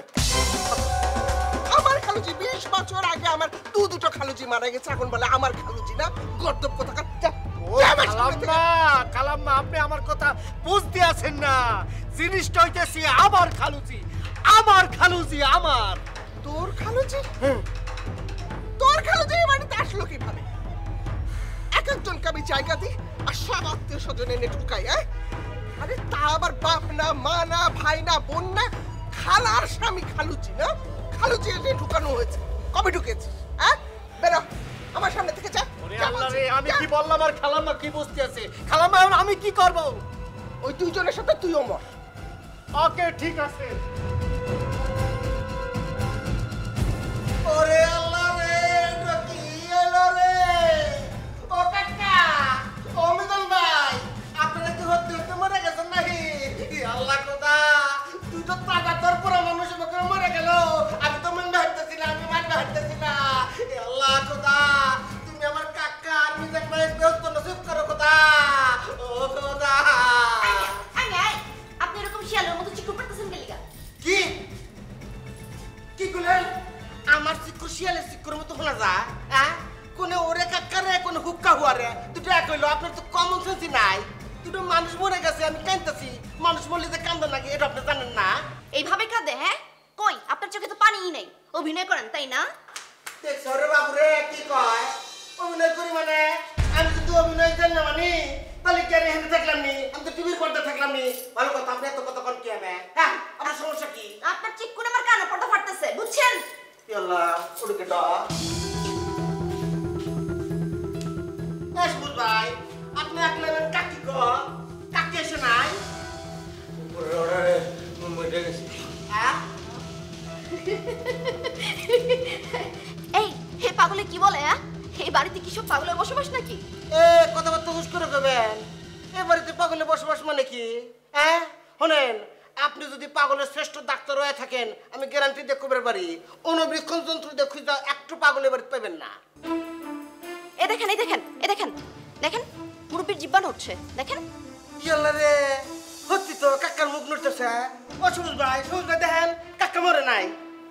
আমার খালুজি। বিশ বছর আগে আমার দু দুটো খালুজি মারা গেছে, এখন বলে আমার খালুজি না? গর্দব কোথাকার। খালাম্মা খালাম্মা, আপনি আমার কথা বুঝতে আছেন না। জিনিসটা হইতেছে আমার খালুজি, আমার খালুজি, আমার। তোর খালুজি? তোর খালুজি আসলো কিভাবে? এক একজনকে আমি জায়গা দিই আর সব আত্মীয় স্বজন এনে ঢুকাই। হ্যাঁ, আরে তা আবার বাপ না, মা না, ভাই না, বোন না, খালার স্বামী খালুচি না, খালুচি এনে ঢুকানো হয়েছে। কবে ঢুকেছিস? হ্যাঁ, বেরো আমার সামনে থেকে যা। আমি কি বললাম আর খালাম্মা কি বুঝতে আছে? খালাম্মা আমি কি করব? ওই দুইজনের সাথে তুইও মর। ওকে ঠিক আছে। ওরে আল্লাহ রে, এটা কি এলো রে? ও কাকা, ও মিদন ভাই, আপনারা কি হতে হতে মরে গেছেন নাকি? আল্লাহ খোদা, তুই তো টাকা তোর পুরো মানুষের মুখে মরে গেল। আমি তো মন হাঁটতেছি না, আমি মান হাঁটতেছি না। আল্লাহ খোদা, তুমি আমার কাকা আর মিদন ভাই ব্যস্ত নসিব করো খোদা। ও খোদা, আপনি এরকম শিয়ালের মতো চিকু পারতেছেন গেলিগা? কি কি কইলেন? আমার চিকু শিয়ালের চিকুর মতো শোনা যায়? হ্যাঁ, কোনে ওরে কাকারে, কোনে হুক্কা হুয়ারে, দুটো এক হইলো। আপনার তো কমন সেন্সই নাই। দুটো মানুষ মরে গেছে, আমি কাঁদতেছি। মানুষ মরলে যে কান্দে নাকি এটা আপনি জানেন না? এইভাবে কাঁদে? হ্যাঁ, কই আপনার চোখে তো পানিই নেই। অভিনয় করেন তাই না? দেখছো রে বাবু রে, কি কয় অভিনয় করি মানে? আমি যদি অভিনয় জানি না মানে তাহলে কি আর এখানে থাকলাম নি? আমি তো টিভির পর্দা থাকলাম নি। ভালো কথা, আপনি এত কথা কন কি হবে? হ্যাঁ, আমার সমস্যা কি? আপনার চিকুনে আমার কানে পর্দা ফাটতেছে, বুঝছেন? আল্লাহ, ওদিকে ড এসবুল ভাই, আপনি একলেন কাকি ক কাকি এসে নাই? উপরে অর্ডারে মরে গেছি। হ্যাঁ, এই হে পাগলে কি বলে? হ্যাঁ, এই বাড়িতে কি সব পাগলের বসবাস নাকি? এ কথাবার্তা হুশ করে কবেন? এ বাড়িতে পাগলের বসবাস মানে কি? হ্যাঁ, শোনেন, আপনি যদি পাগলের শ্রেষ্ঠ ডাক্তার হয়ে থাকেন, আমি গ্যারান্টি দিয়ে কবের বাড়ি অনুবীক্ষণ যন্ত্র দিয়ে খুঁজে একটু পাগলের বাড়িতে পাবেন না। এ দেখেন, এই দেখেন, এ দেখেন, দেখেন মুরব্বির জিব্বা নড়ছে, দেখেন। ইয়াল্লা রে, সত্যি তো কাকার মুখ নড়তেছে। ও সুরজ ভাই, সুরজ ভাই দেখেন, কাকা মরে নাই।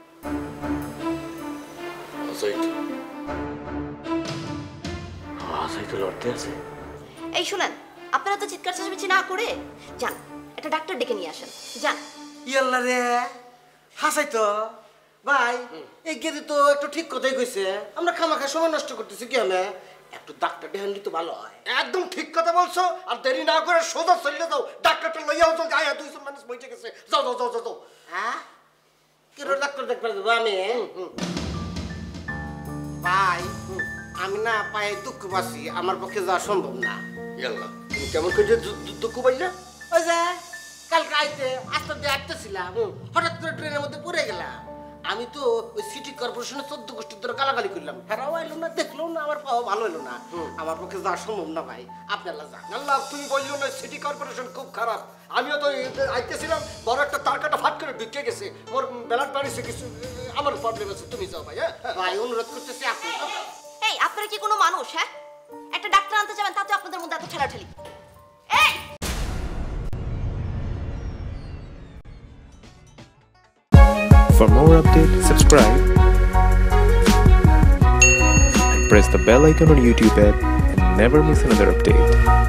এই শুনেন, আপনারা তো চিৎকার চেঁচামেচি না করে যান, একটা ডাক্তার ডেকে নিয়ে আসেন, যান। ইয়াল্লা রে, হাসাই তো ভাই, এই গেদি তো একটু ঠিক কথাই কইছে। আমরা খামাখা সময় নষ্ট করতেছি কি আমি? একটু ডাক্তার ডেকে নিলে তো ভালো হয়। একদম ঠিক কথা বলছো। আর দেরি না করে সোজা চলে যাও, ডাক্তারটা লইয়াও চল। আয়া দুইজন মানুষ বইতে গেছে, যাও যাও যাও যাও। হ্যাঁ, কিরো ডাক্তার দেখতে দেবো আমি? ভাই, আমি না পায়ে দুঃখ পাচ্ছি, আমার পক্ষে যাওয়া সম্ভব না। ইয়াল্লা, তুমি কেমন করে দুঃখ পাইলা? ওই যে কালকে আইতে আস্তে দিয়ে আসতেছিলাম, হঠাৎ করে ট্রেনের মধ্যে পড়ে গেলাম। আমি তো ওই সিটি কর্পোরেশনের চোদ্দ গোষ্ঠীর ধরে গালাগালি করলাম। হেরাও এলো না, দেখলো না, আমার পাওয়া ভালো এলো না। আমার পক্ষে যাওয়া সম্ভব না ভাই, আপনারা যান। আল্লাহ, তুমি বললো না সিটি কর্পোরেশন খুব খারাপ? আমিও তো আইতেছিলাম, বড় একটা তার কাটা ফাট করে ঢুকে গেছে, মোর বেলাট বাড়িছে কিছু, আমার প্রবলেম আছে, তুমি যাও ভাই। হ্যাঁ ভাই, অনুরোধ করতেছি আপনি। এই আপনারা কি কোনো মানুষ? হ্যাঁ, একটা ডাক্তার আনতে যাবেন, তাতে আপনাদের মধ্যে এত ঠেলাঠেলি। এই For more updates, subscribe and press the bell icon on YouTube app and never miss another update.